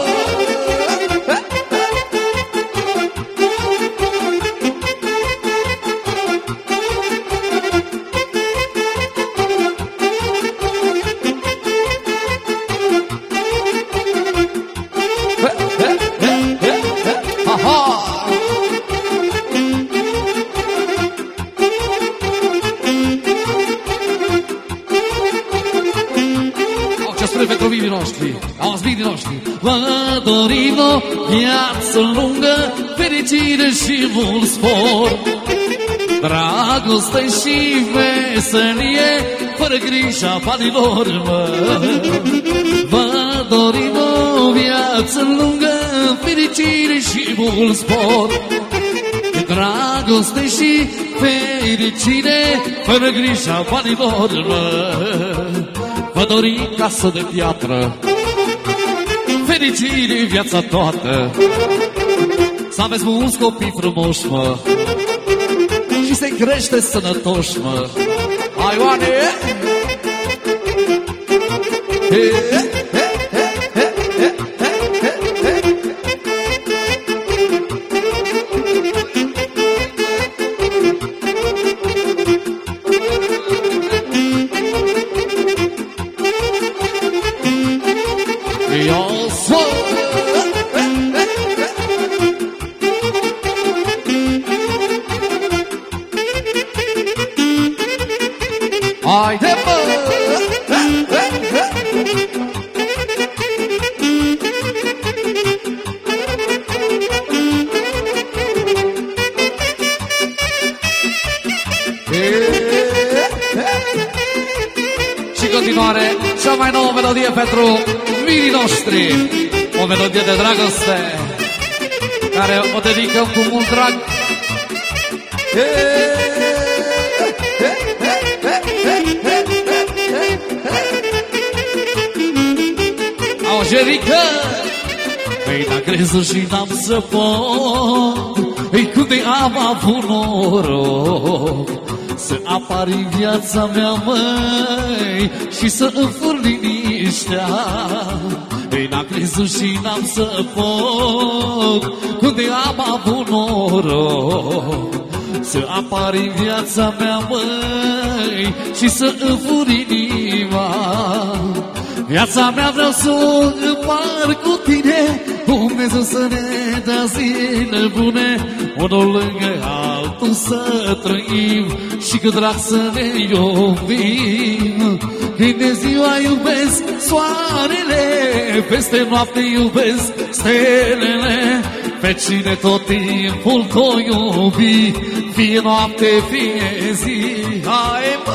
iubirii noștri, auzi iubirii noștri. Vă dorim o viață lungă, fericire și mult spor, dragoste și veselie, fără grija banilor, mă. Vă dorim o viață lungă, fericire și mult spor, dragoste și fericire, fără grija banilor, mă. Vă dorim casă de piatră, fericire viața toată, să aveți mulți copii frumoși, mă, și să-i crește sănătoși, mă. Hai, Oane! He, he, he, he, he, he, he. Haide, mă! Și continuare, cea mai nouă melodie pentru mirii noștri, o melodie de dragoste, care o dedicăm cu mult drag. Angelica, păi n-a crezut și n-am să pot, ei cum de am avut noroc să apar în viața mea, măi, și să îmi fur liniștea. Ei n-a crezut și n-am să pot, cum de am avut noroc să apar în viața mea, măi, și să îmi fur inima. Viața mea vreau să o împar cu tine, Dumnezeu să ne dea zile bune, unul lângă altul să trăim și cu drag să ne iubim. Când de ziua iubesc soarele, peste noapte iubesc stelele, pe cine tot timpul t-o iubi, fie noapte, fie zi. Hai, mă!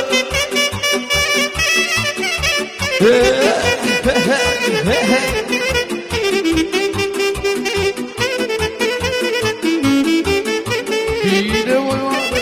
Bine, mă,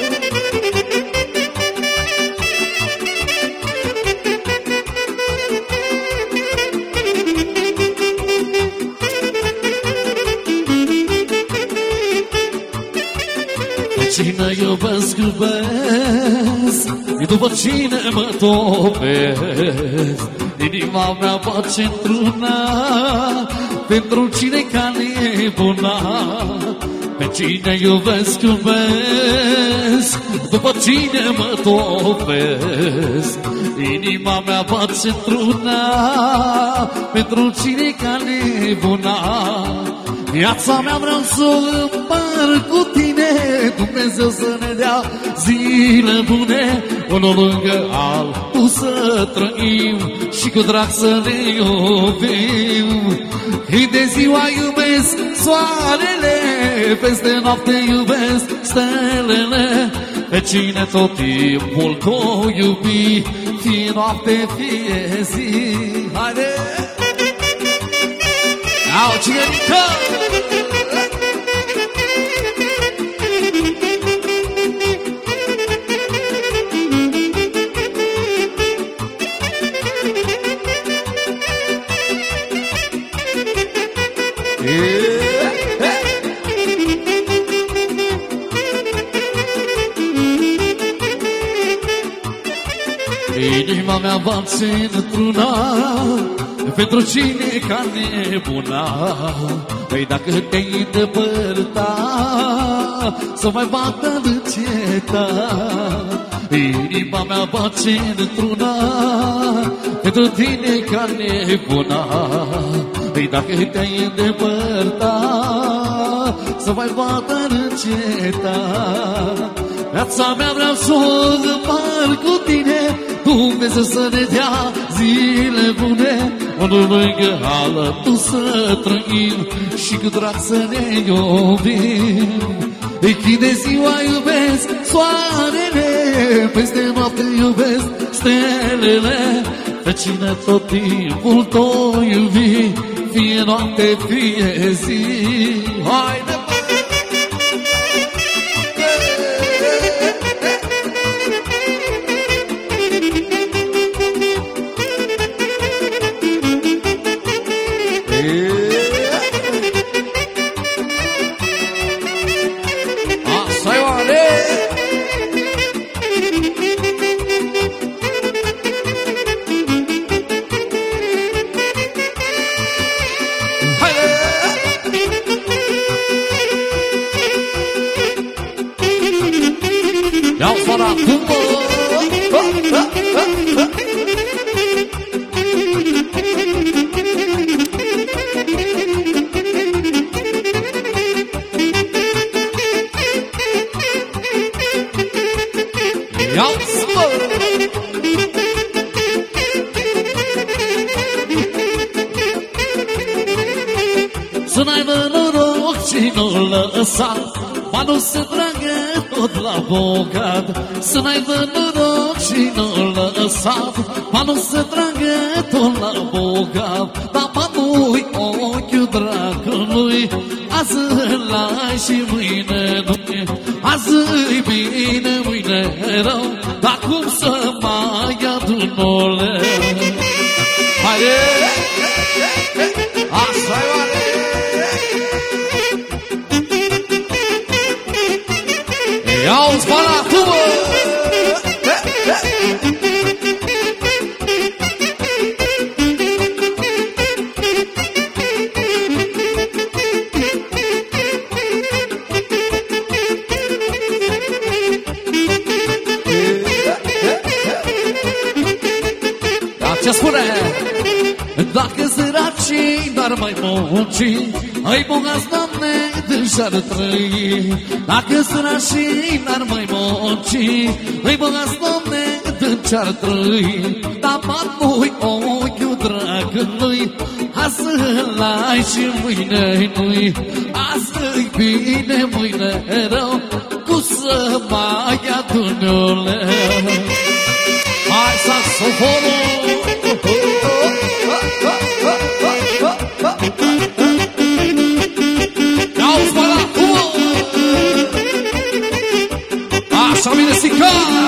pe cine iubesc, iubesc, și după cine mă topesc, inima mea face într-una, pentru cine ca nebuna. Pe cine iubesc, iubesc, după cine mă topesc, inima mea face într-una, pentru cine ca nebuna. Viața mea vreau să o împart cu tine, Dumnezeu să ne dea zile bune, unul lângă altul să trăim și cu drag să ne iubim. Când de ziua iubesc soarele, peste noapte iubesc stelele, pe cine tot timpul t-o iubi, fie noapte, fie zi. Haide! Au, cigărică! Inima mea bate într-una, pentru cine ca nebuna. Păi dacă te-ai îndepărta, să mai bată înceta. Inima mea bate într-una, pentru tine ca nebuna. Păi dacă te-ai îndepărta, să mai bată înceta. Viața mea vreau să o împart cu tine, Dumnezeu să ne dea zile bune, unul lângă alătul să trăim și cu drag să ne iubim. Ei de ziua iubesc soarele, peste noapte iubesc stelele, pe cine tot timpul t-o iubi, fie noapte, fie zi. Haide! Să n-aibă noroc și nu lăsa banul să tragă tot la bogat. Să n-aibă noroc și nu lăsa banul să tragă tot la bogat. Dar banul-i ochiul dracului, azi îl-ai și mâine nu-i. Azi-i bine, mâine rău, dar cum să mai adun o leu? Haide! Asta-i oare! Ia-uți balatul, mă! Dar ce spune? Dacă săracii n-ar mai munci, ai bogați, Doamne, și-ar trăi. Dacă săracii n-ar mai munci, ai bogați, Doamne, și-ar trăi. Dar banul-i ochiul dragului, azi l-ai și mâine nu-i. Azi-i bine, mâine rău, cu să mai adune o leu. Hai, saxofonul! Ia-uzi balatul! Așa vine Sica!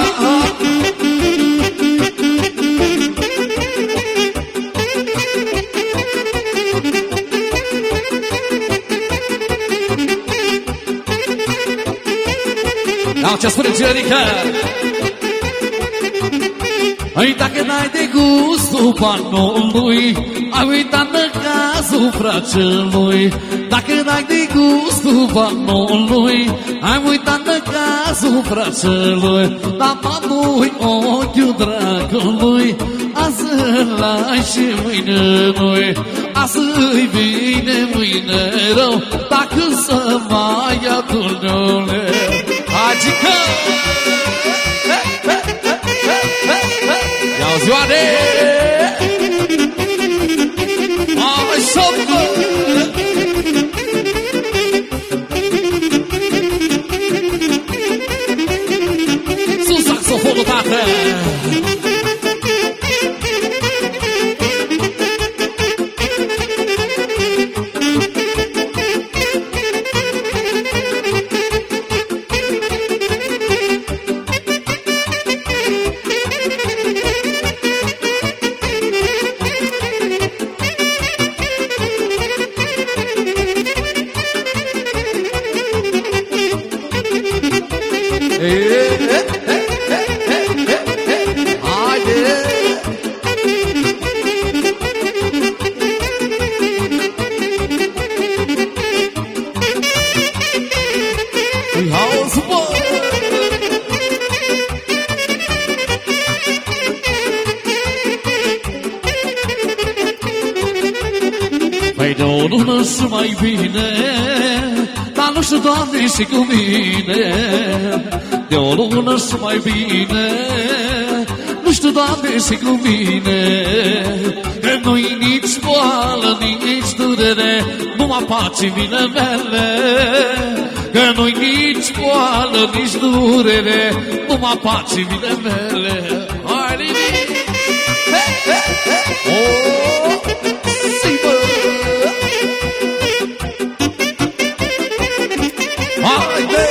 Ia ce spune Generica! Ai, dacă n-ai de gustul banului, ai uitat de cazul fratelui. Dacă n-ai de gustul banului, ai uitat de cazul fratelui. Dar banul-i ochiul dragului, azi l-ai și mâine nu-i. Azi-i bine, mâine rău, dacă să mai adune o leu. Agică! Ia zioane! Ai șopă! Sus saxofonul, tată! Păi de o lună și mai bine, dar nu știu, Doamne, și cu mine. De o lună și mai bine, nu știu, Doamne, și cu mine, că nu-i nici boală, nici durere, numai pace vine mele. Că nu-i nici boală, nici durere, numai pace vine mele. Hai, Lili! He, he, he! Oh! Sibă! Haide!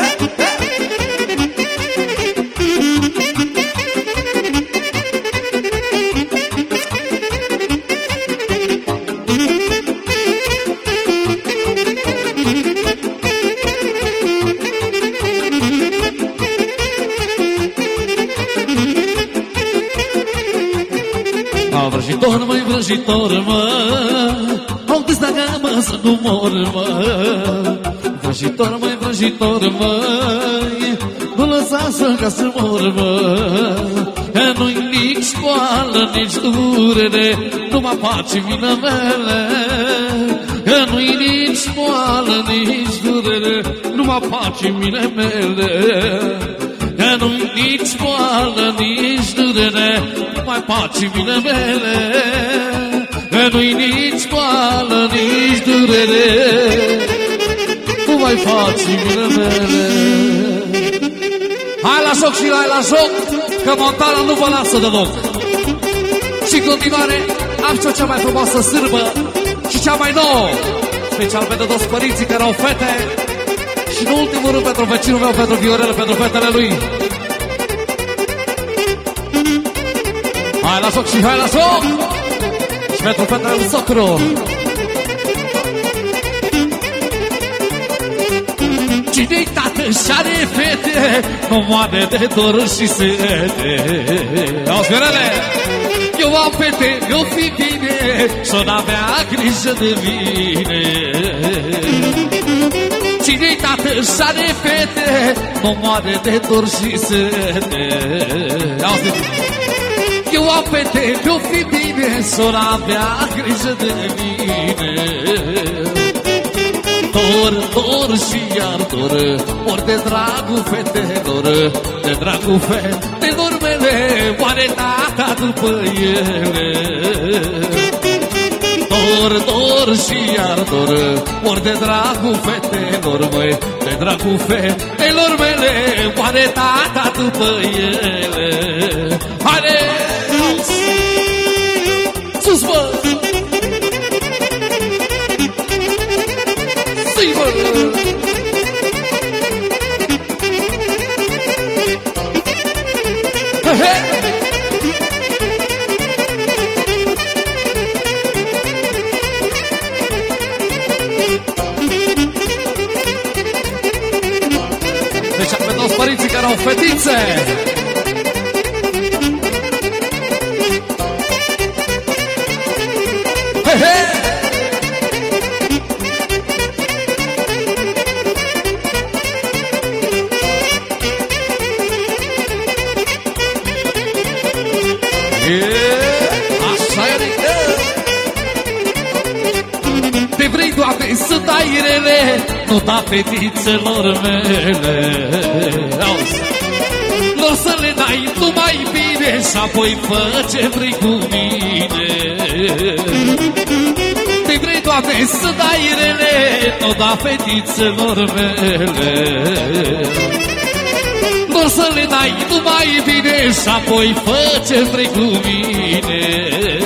Vrăjitor, măi, vrăjitor, mă, au dezdagat-mă să nu mor, mă. Vrăjitor, măi, vrăjitor, măi, nu lăsa-să ca să mor, mă. Că nu-i nici boală, nici durere, numai pace vină mele. Că nu-i nici boală, nici durere, numai pace vină mele. Că nu-i nici boală, nici durere, numai pace vină mele. Că nu-i nici boală, nici durere, numai pace vină mele. Hai la joc și hai la joc, că Montana nu vă lasă deloc. Și în continuare am și o cea mai frumoasă sârbă și cea mai nouă, special pentru toți părinții care au fete. Și în ultimul rând pentru vecinul meu, pentru Viorel, pentru fetele lui. Hai la joc și hai la joc! Și pentru fetele lui socru. Cine-i tată și-are fete, nu moare de dor și sete. Auzi, Viorele! Eu am fete, eu fi bine, și-o n-avea grijă de mine. Cine-i tată și-are fete, nu moare de dor și sete. Auzi! Eu am fete, eu fi bine, și-o n-avea grijă de mine. Dor, dor și iar dor, ori de dragul fetelor, de dragul fetelor mele, oare tata după ele. Dor, dor și iar dor, ori de dragul fetelor, măi, de dragul fetelor mele, oare tata după ele. Haide! Sus, bă! Deci pe toți părinții care au fetițe, he, he! Te vrei, Doamne, să dai rele, nu da fetițelor mele. Auzi! Lor să le dai numai bine și apoi fă ce vrei cu mine. Te vrei, Doamne, să dai rele, nu da fetițelor mele. Lor să le dai numai bine și apoi fă ce vrei cu mine.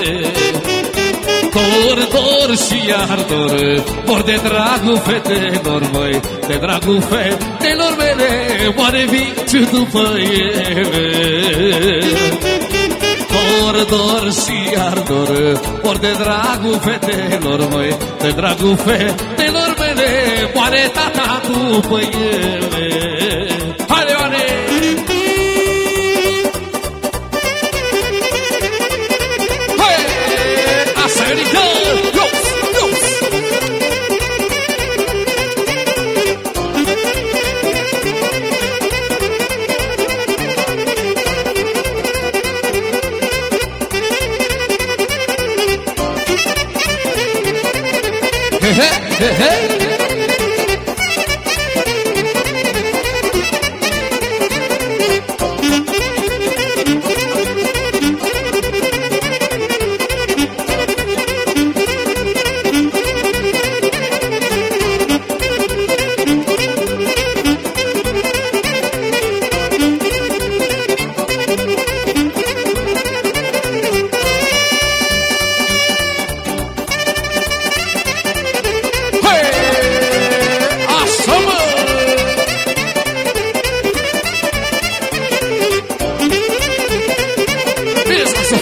Dor, dor și iar dor, ori de dragul fetelor, măi, de dragul fetelor mele, oare vii ce după ele. Dor, dor și iar dor, ori de dragul fetelor, măi, de dragul fetelor mele, oare tata după ele. Haide, haide!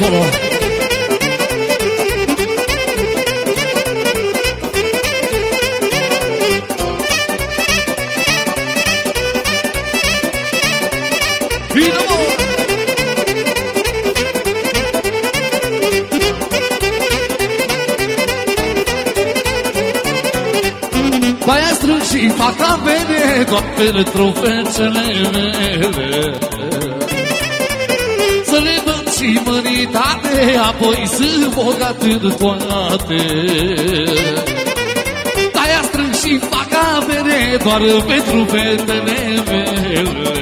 acolo. Vino, mă! Baia strâng și fac avere doar pentru fețele mele. Să le văd și măritate, apoi să bogat în toate. Baia strâng și fac avere doar pentru fetele mele.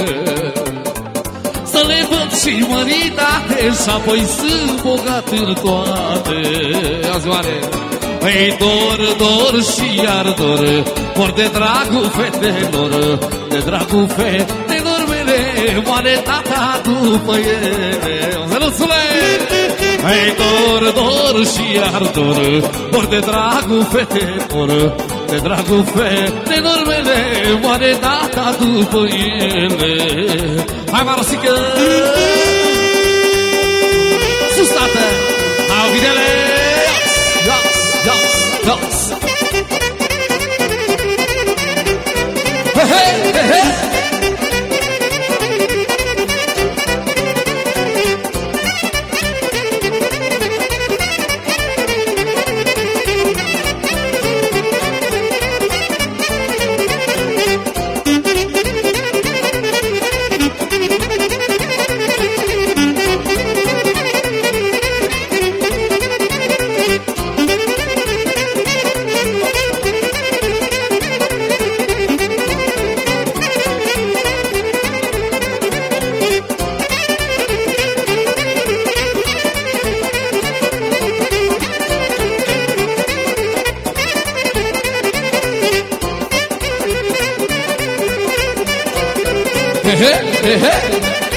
Să le văd și măritate și apoi să bogat în toate. Azi oare! Păi dor, dor și iar dor, mor de dragul fetelor, de dragul fetelor mele, moare tata după ele. Zăluțule! Păi dor, dor și iar dor, mor de dragul fetelor, de dragul fetelor mele, moare tata după ele. Hai, Marosică! Sus, tată! Au videle! Dos. Hey, hey, hey, hey. Hey, hey, hey.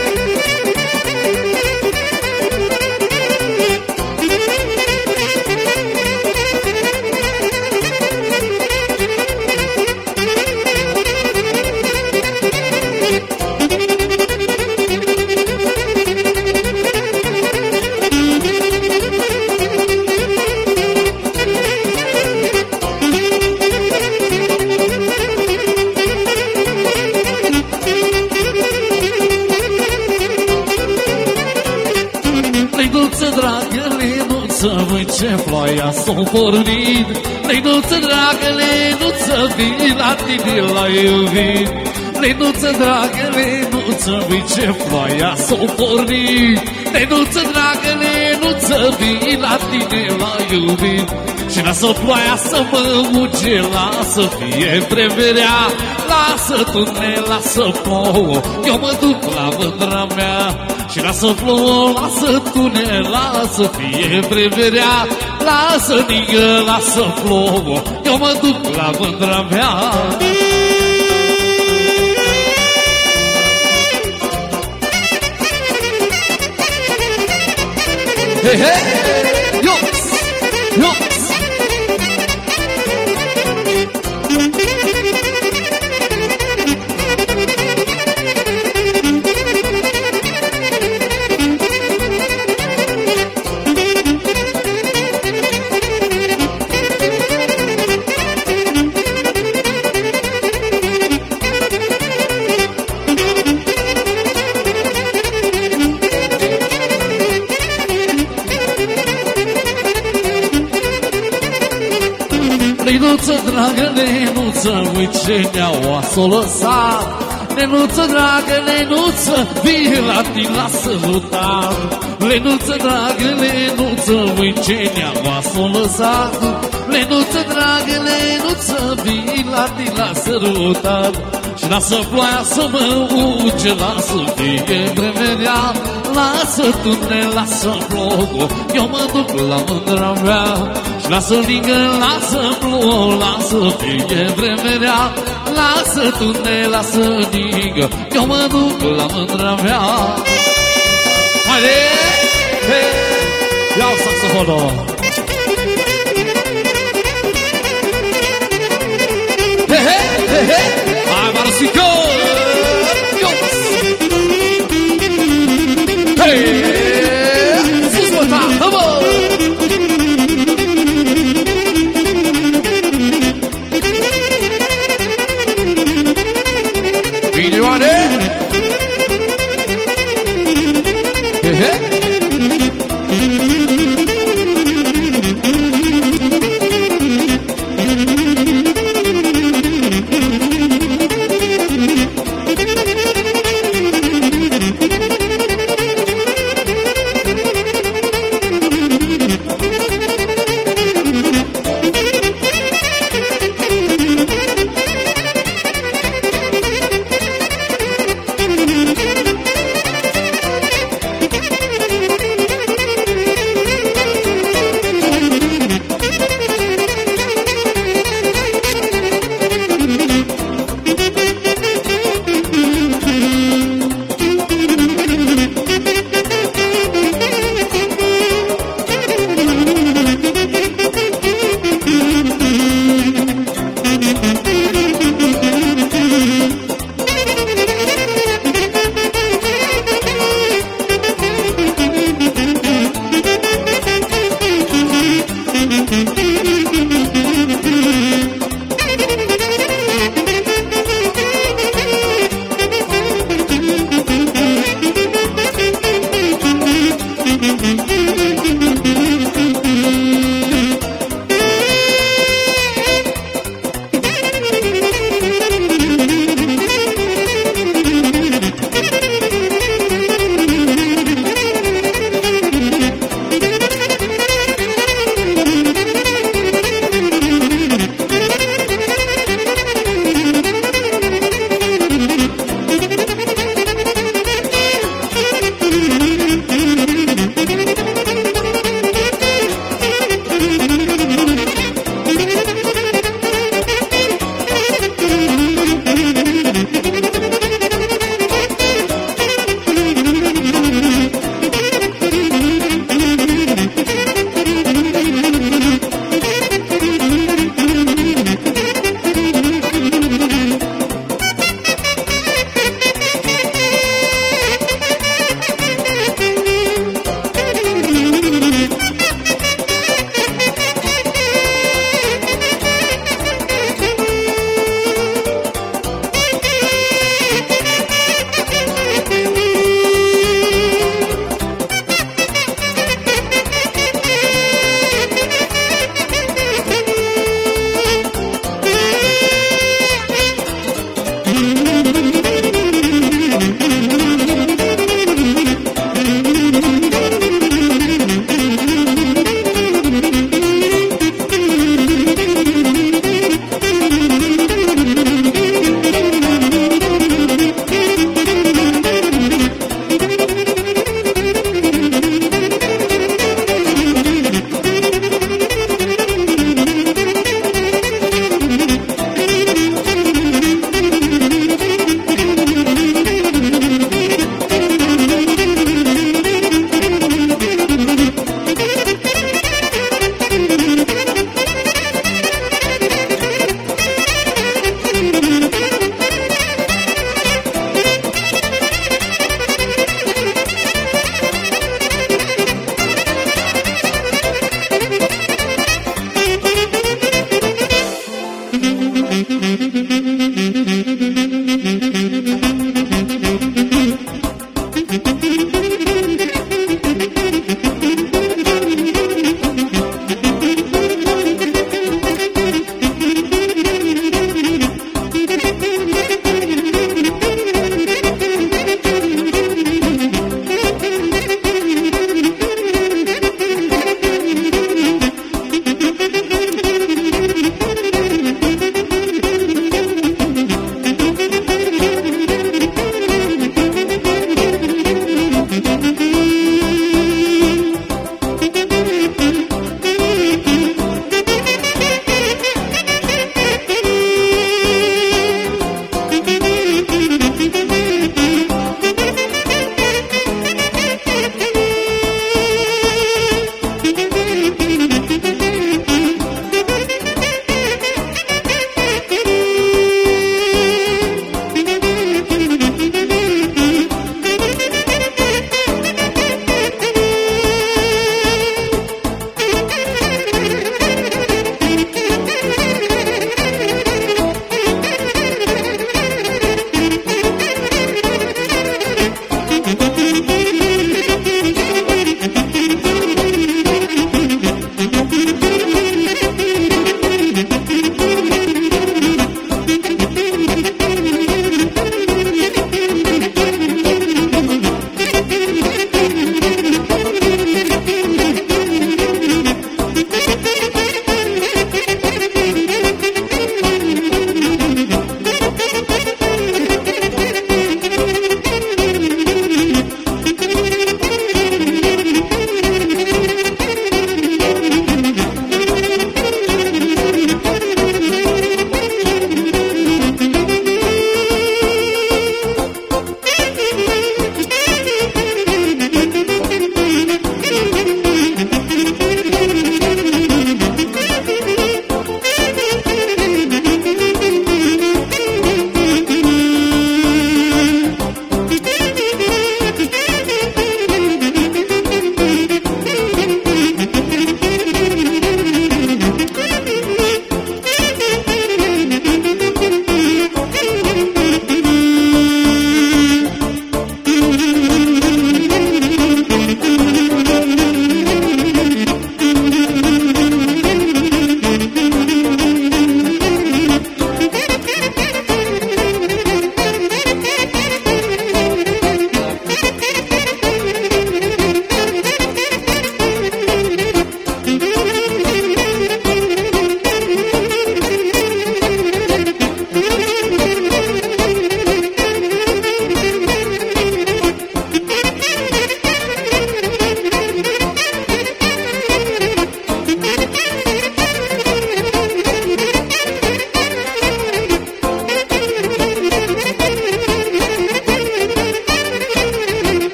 Ce ploaia s-o pornit, Lenuță, dragă, Lenuță, vii la tine la iubit. Lenuță, dragă, Lenuță, vii ce ploaia s-o pornit. Lenuță, dragă, Lenuță, vii la tine la iubit. Și lasă ploaia să mă muge, lasă fie preverea. Lasă tune, lasă plouă, eu mă duc la mândra mea. Și lasă plouă, lasă tune, lasă fie preverea. Lasă ningă, lasă plouă, eu mă duc la mândra mea. Hei, hei, Iox, Iox. Lenuță, dragă, Lenuță, uite ce neaua s-o lăsat. Lenuță, dragă, Lenuță, vii la tine la sărutat. Lenuță, dragă, Lenuță, uite ce neaua s-o lăsat. Lenuță, dragă, Lenuță, vii la tine la sărutat. Și lasă ploaia să mă uge, lasă fie vremea. Lasă tune, lasă plouă, eu mă duc la mândra mea. Și lasă ningă, lasă plouă, lasă fie vremea. Lasă tune, lasă ningă, eu mă duc la mândra mea. Haide! Hey! Iau saxofonul! Hey, hey, hey, hey! Hai, Marosico! Hey! Milioane! He he!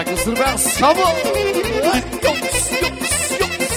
Să strâmbească, mă! Iops, iops, iops!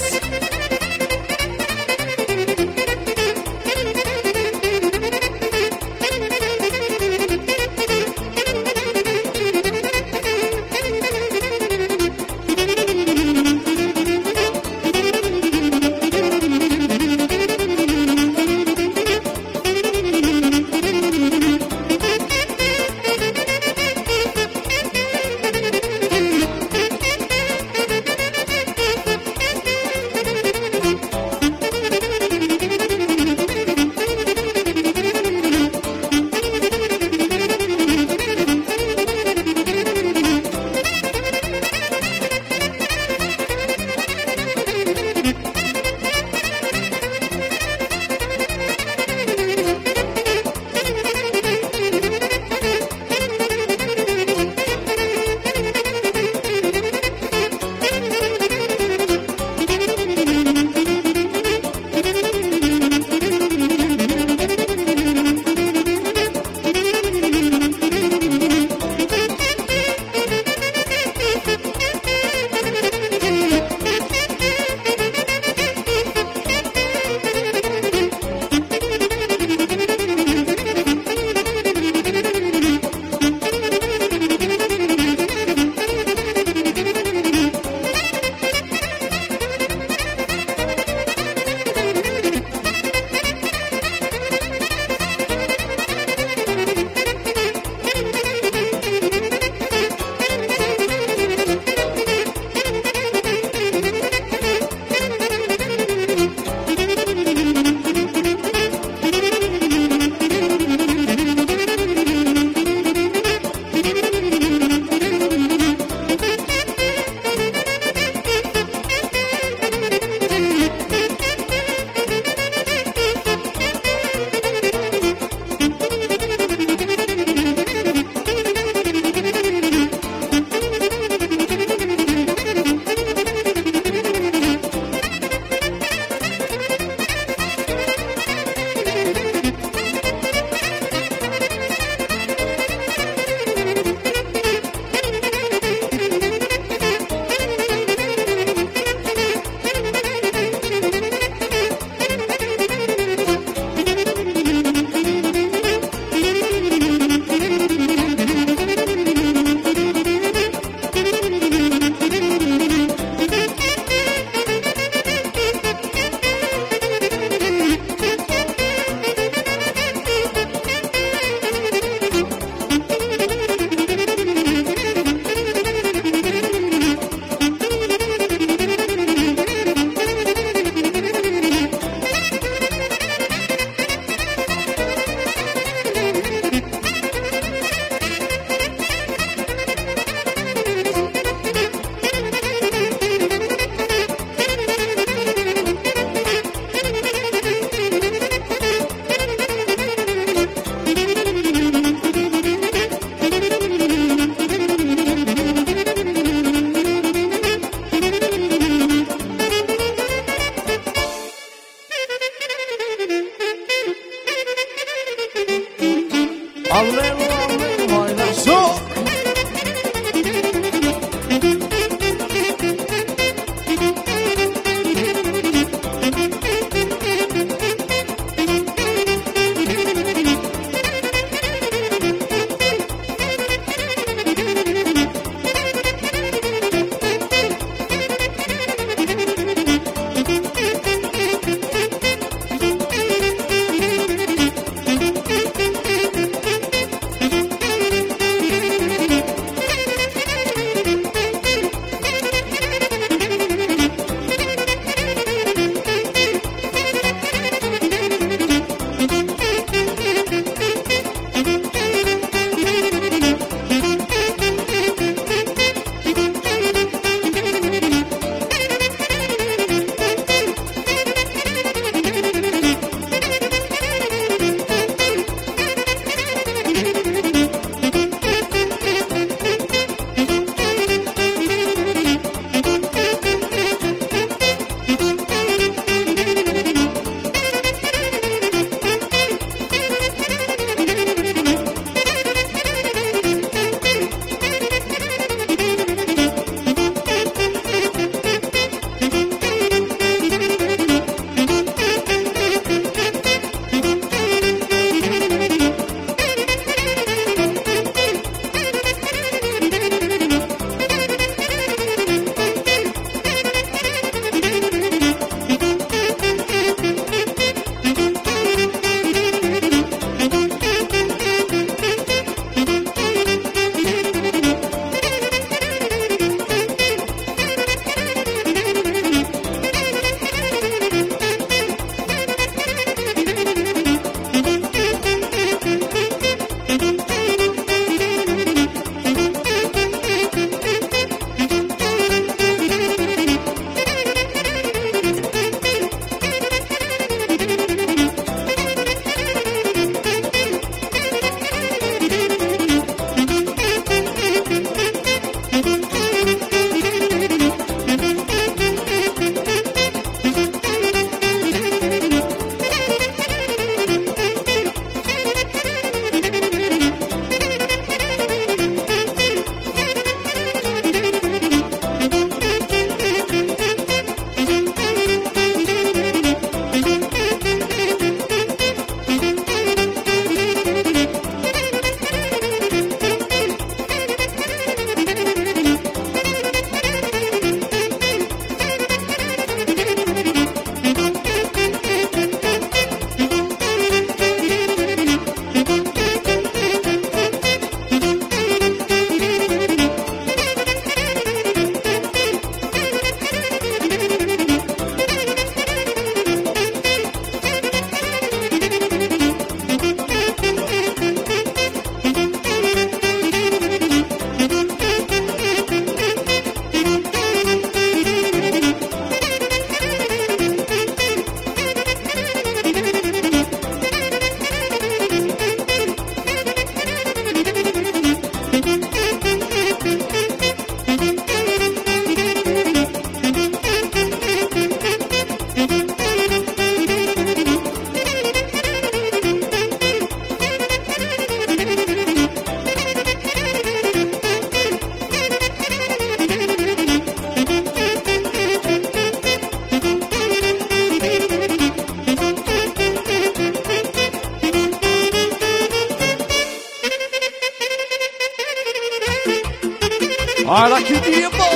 Hai la chinie, bă!